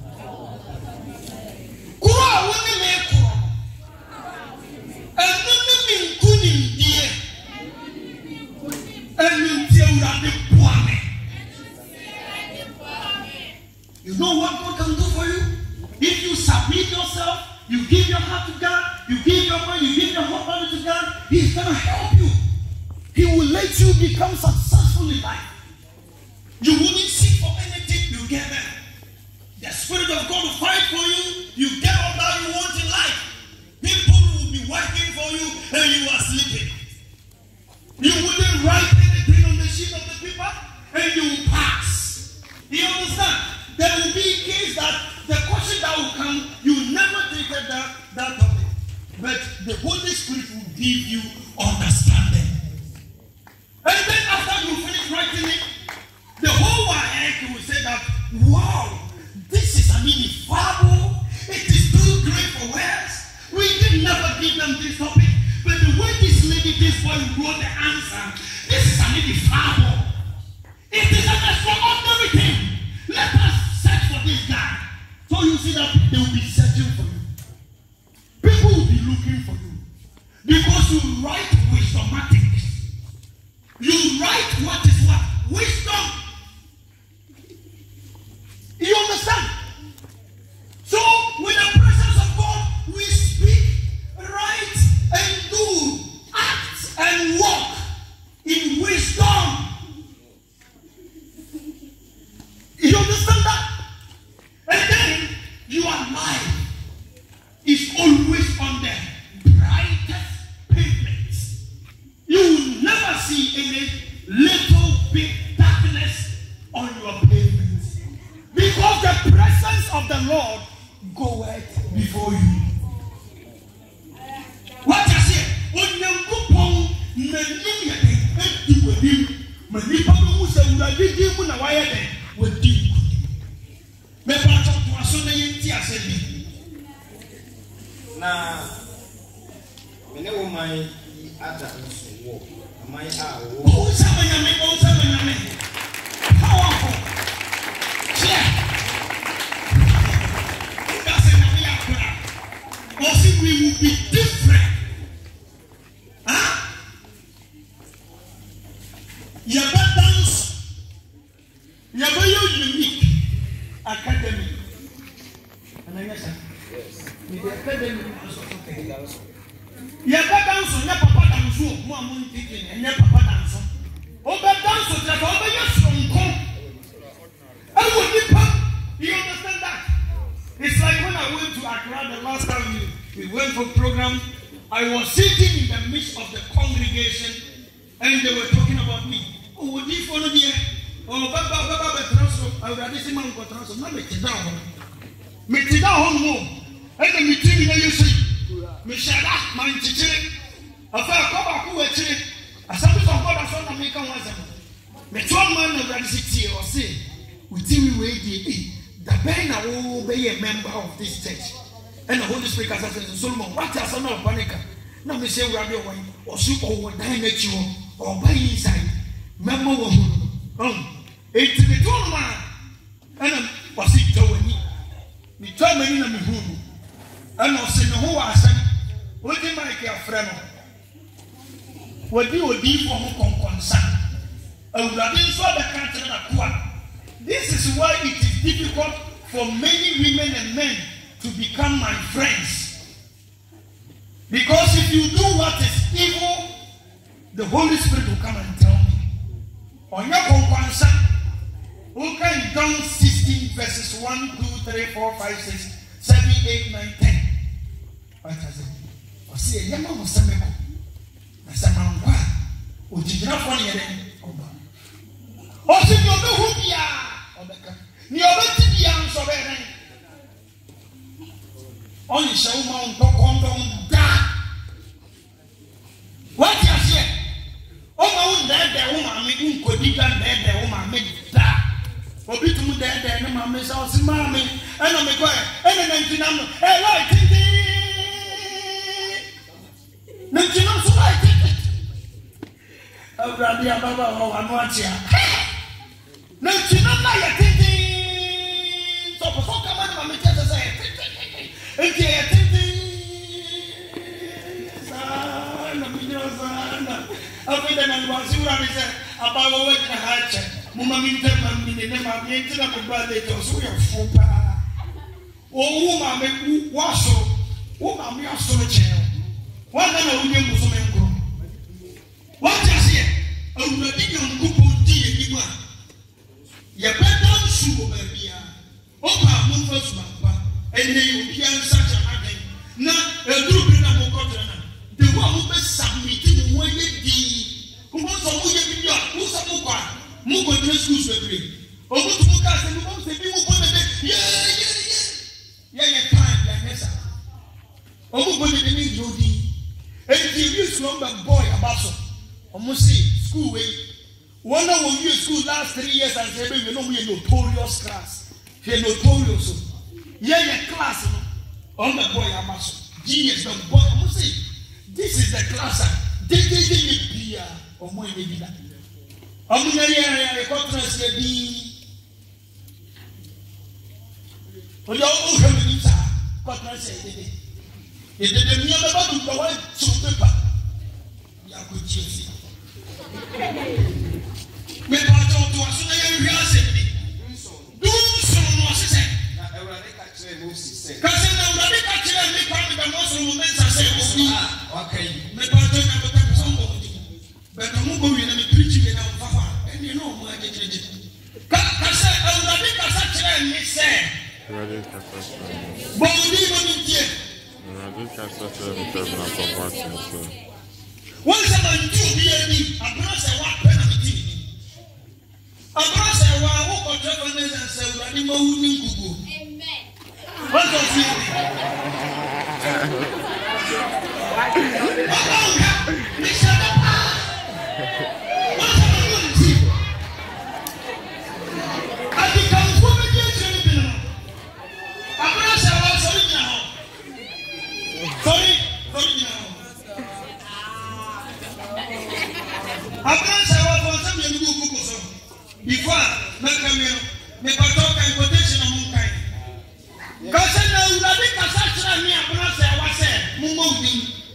Kura wuni meko Enumi minkuni ndiye Eni ndiye urade buame. You know what God can do for you? If you submit yourself, you give your heart to God, you give your mind, you give your whole body to God, He's going to help you. He will let you become successful in life. You wouldn't seek for anything, you get that. The Spirit of God will fight for you, you get all that you want in life. People will be working for you and you are sleeping. You wouldn't write anything on the sheet of the paper and you will pass. Do you understand? There will be a case that the question that will come, you will never take that, that topic. But the Holy Spirit will give you understanding. And then after you finish writing it, the whole world will say that, wow, this is an ineffable, it is too great for words. We can never give them this topic. But the way this lady, this boy wrote the answer, this is an ineffable. It is an extraordinary thing. Let us search for this guy. So you see that they will be searching for you. People will be looking for you. Because you write wisdomatics. You write what is what? Wisdom. You understand? So, with the presence of God, we speak right and do, act and walk in wisdom. You understand that? And then your life is always on the brightest pavements. You will never see any little big darkness on your pavements. Because the presence of the Lord goeth before you. What I say? On your coupon, many empty with him. Many people who say, we are digging when I wire them with him. Me part of to aso na yenti asedi. Na mene wo man ada nso wo. Man a wo. O sama nyame, o sama nyame. Powerful. Yeah. That's a nyame akura. Or see we will be different. Huh? Yaba dance. Yaba yo unique. Academy. And I guess yes. With the academy also okay. Ya dance on your papa dance so mo am thinking and your papa dance. O be dance so that o be yes from come. I will be. You understand that? It's like when I went to Accra the last time we, we went for program, I was sitting in the midst of the congregation and they were talking about me. Oh, would you follow me? Oh, Baba, Baba, transfer. I would have this man got transfer. Now make it down. Make it down home. And the meeting in the say, Mishara, my teacher. I felt Baba who were chilling. I said, I'm going to send American was a twelve man of the city or say, we think we wait the Ben will be a member of this church. And the Holy Spirit says, Solomon, what has another panic? Now, we say, Radio Wine or super or dine at you or by inside. Member um. It's the two man, and was it Tony? Me told me in a who, and I said, who I said, what did my care friend? What do you do for who concern? I would have been so the country at one. This is why it is difficult for many women and men to become my friends. Because if you do what is evil, the Holy Spirit will come and tell me. On your concern. Who can John sixteen verses one, two, three, four, five, six, seven, eight, nine, ten. What has it? I see a young man was some people. I said, Mamma, would you not want to hear Oh, see, you know who you are. You are not the young so very. Only show mount to come down that. What you say? Oh, my dad, the woman, me could be done there, the woman made that. Obi tumu de de na mama say o si mama e na me kwa e na ntinam no e like titi na ntinam so like titi Abradi ababa o anu atia na ntinam na ya titi so so kama na mama tete say titi e titi sa na mi no sa na afida na ngwasi ura mi say abawo we na hache Mama minta mami ne mama minta na mba de to so ya fopa. O wo mama ku waso. Wo mama ya so no che. Wa na na unye muso me nkro. Wa ja se. Awura di nyo nkupo di ye ni ma. Ya beta nsu bo ba bia. O pa mo fa su ba. Ene obi an sa cha adan. Na eduru bi na mo kotra na. De wo mo be submit mo ye di. Ko so mo ye bi bia. Wo so mo kwa. Mugo to school secretary. Omo to muka se mo se bi mo bone de. Yeah yeah yeah. Yeah yeah time like nessa. Omo bone de ni jodi. And the youth number boy abaso. Omo say school way. One of we school last three years and say we no we notorious class. He notorious. Yeah yeah class no. On the boy abaso. Genius the boy omo say this is the class. They they they be ya. Omo e be that. Amunya ya ya conference le bi oyo o hwe ni sa conference e de e de de mi o ba du ko wa su paper ya ko chiesi me ba to to aso na ya wi ase ni du so no Kasi na uradi kachira ni kwa mida moso mumensa se obi. Okay. Me pa to na bota songo. But mu go wi na me preach we na fafa. Eni no mu ajejeje. Ka kase uradi kasa chira ni se. Uradi kasa chira. Bo ni mo ni tie. Uradi kasa chira ni te na fafa se. Wọ́n sọ ma ní obi yẹn ni àbúrò sẹ wà pẹ́ na mi ti ni. Àbúrò sẹ wà ó kọ̀ tó ẹ̀fọ́ ní ẹ̀sẹ̀ sẹ uradi mo hu ní gbogbo. Wọ́n sọ sí i. Bàbá òkà ní sẹ́dọ̀ pa. Wọ́n sọ ma ní òtí. Àdìkà òfò méjì ẹ̀jẹ̀ níbi nù. Àbúrò sẹ wà sọ̀rọ̀ ìjà hàn. Sọ̀rọ̀ sọ̀rọ̀ ìjà hàn. Àbúrò sẹ wà fọ̀ sẹ́mi ẹni bí òkú kò sọ. Bìfọ́ à mẹ́kẹ́ mi nù. Mi pàtó kan quotation ọmọ nǹkan yìí. Kasa na uradi kasa chira ni abuna se wa se mu mo bi.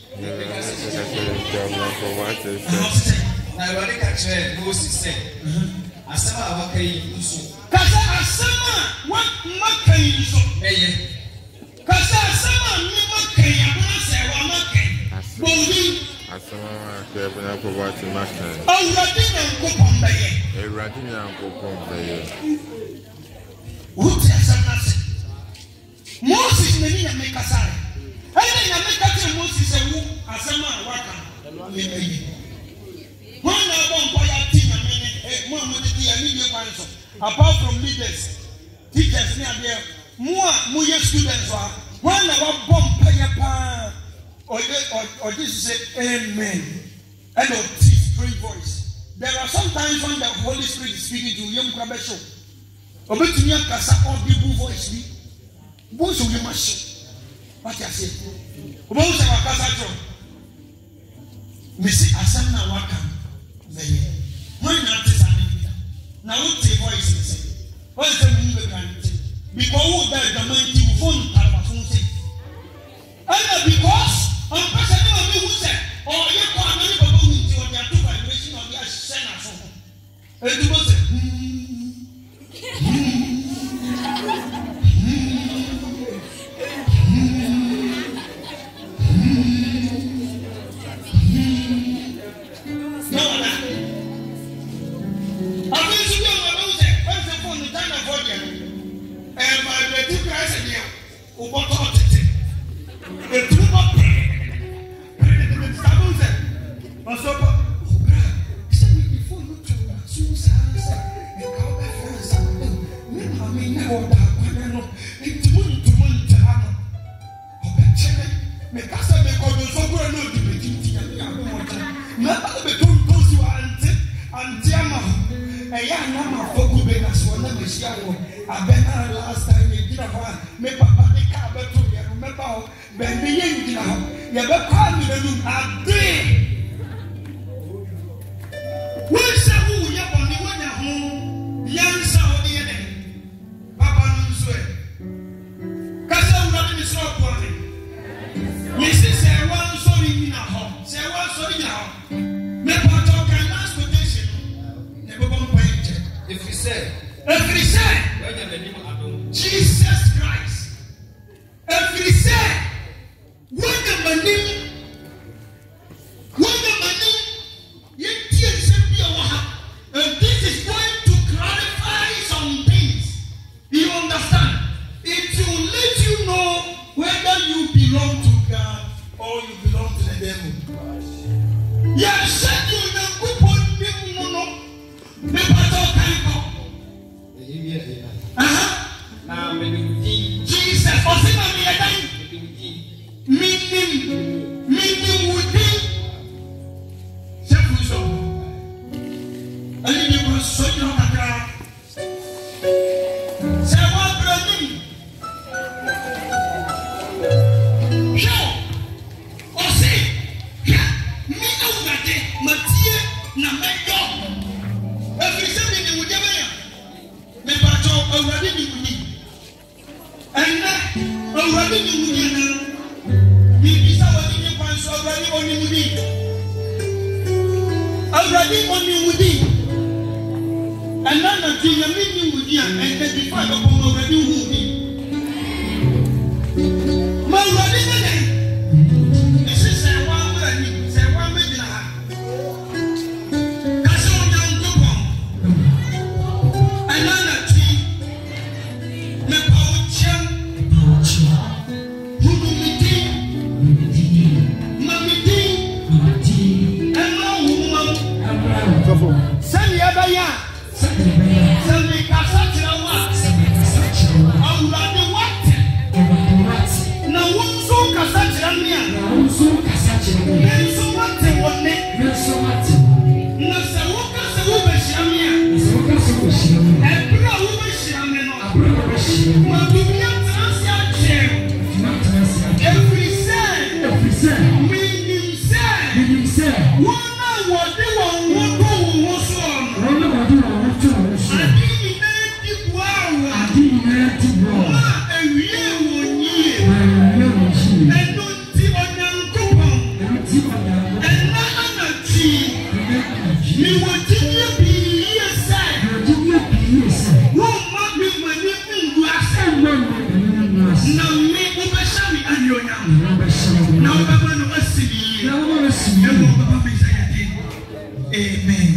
Na uradi ka chira mo si se. Asama wa kai nso. Kasa asama wa makai nso. Eye. Kasa asama ni makai abuna se wa makai. Bo bi. Asama wa kai abuna ko wa ti makai. Uradi na ko pombaye. Uradi na ko pombaye. Uti asama se. Moses meni na make asare. Ene na make ati Moses ewu asema waka. Lemeyi. Wọ́n na bọ̀ nkọ́ ya ti na meni. Eh, mo mo ti ya ni bi kwanso. Apart from leaders, teachers ni abia. Mo a mo ye students wa. Wọ́n na wa bọ̀ mpa ya pa. Oje oje say amen. And of this free voice. There are sometimes when the Holy Spirit is speaking to you, you can be sure. Obetumi akasa audible voice ni. Boso we must. What you say? Boso wakasa jo. Me see asem na waka. Zeye. When na tesa ni. Na what the voice say? What is the meaning of it? Because who that the man you phone talaba phone say. And because on person no be who say or you go and you go to the two vibration of your sena so. And you say Now, Baba, no, I see you. Now, Baba, Messiah. Amen.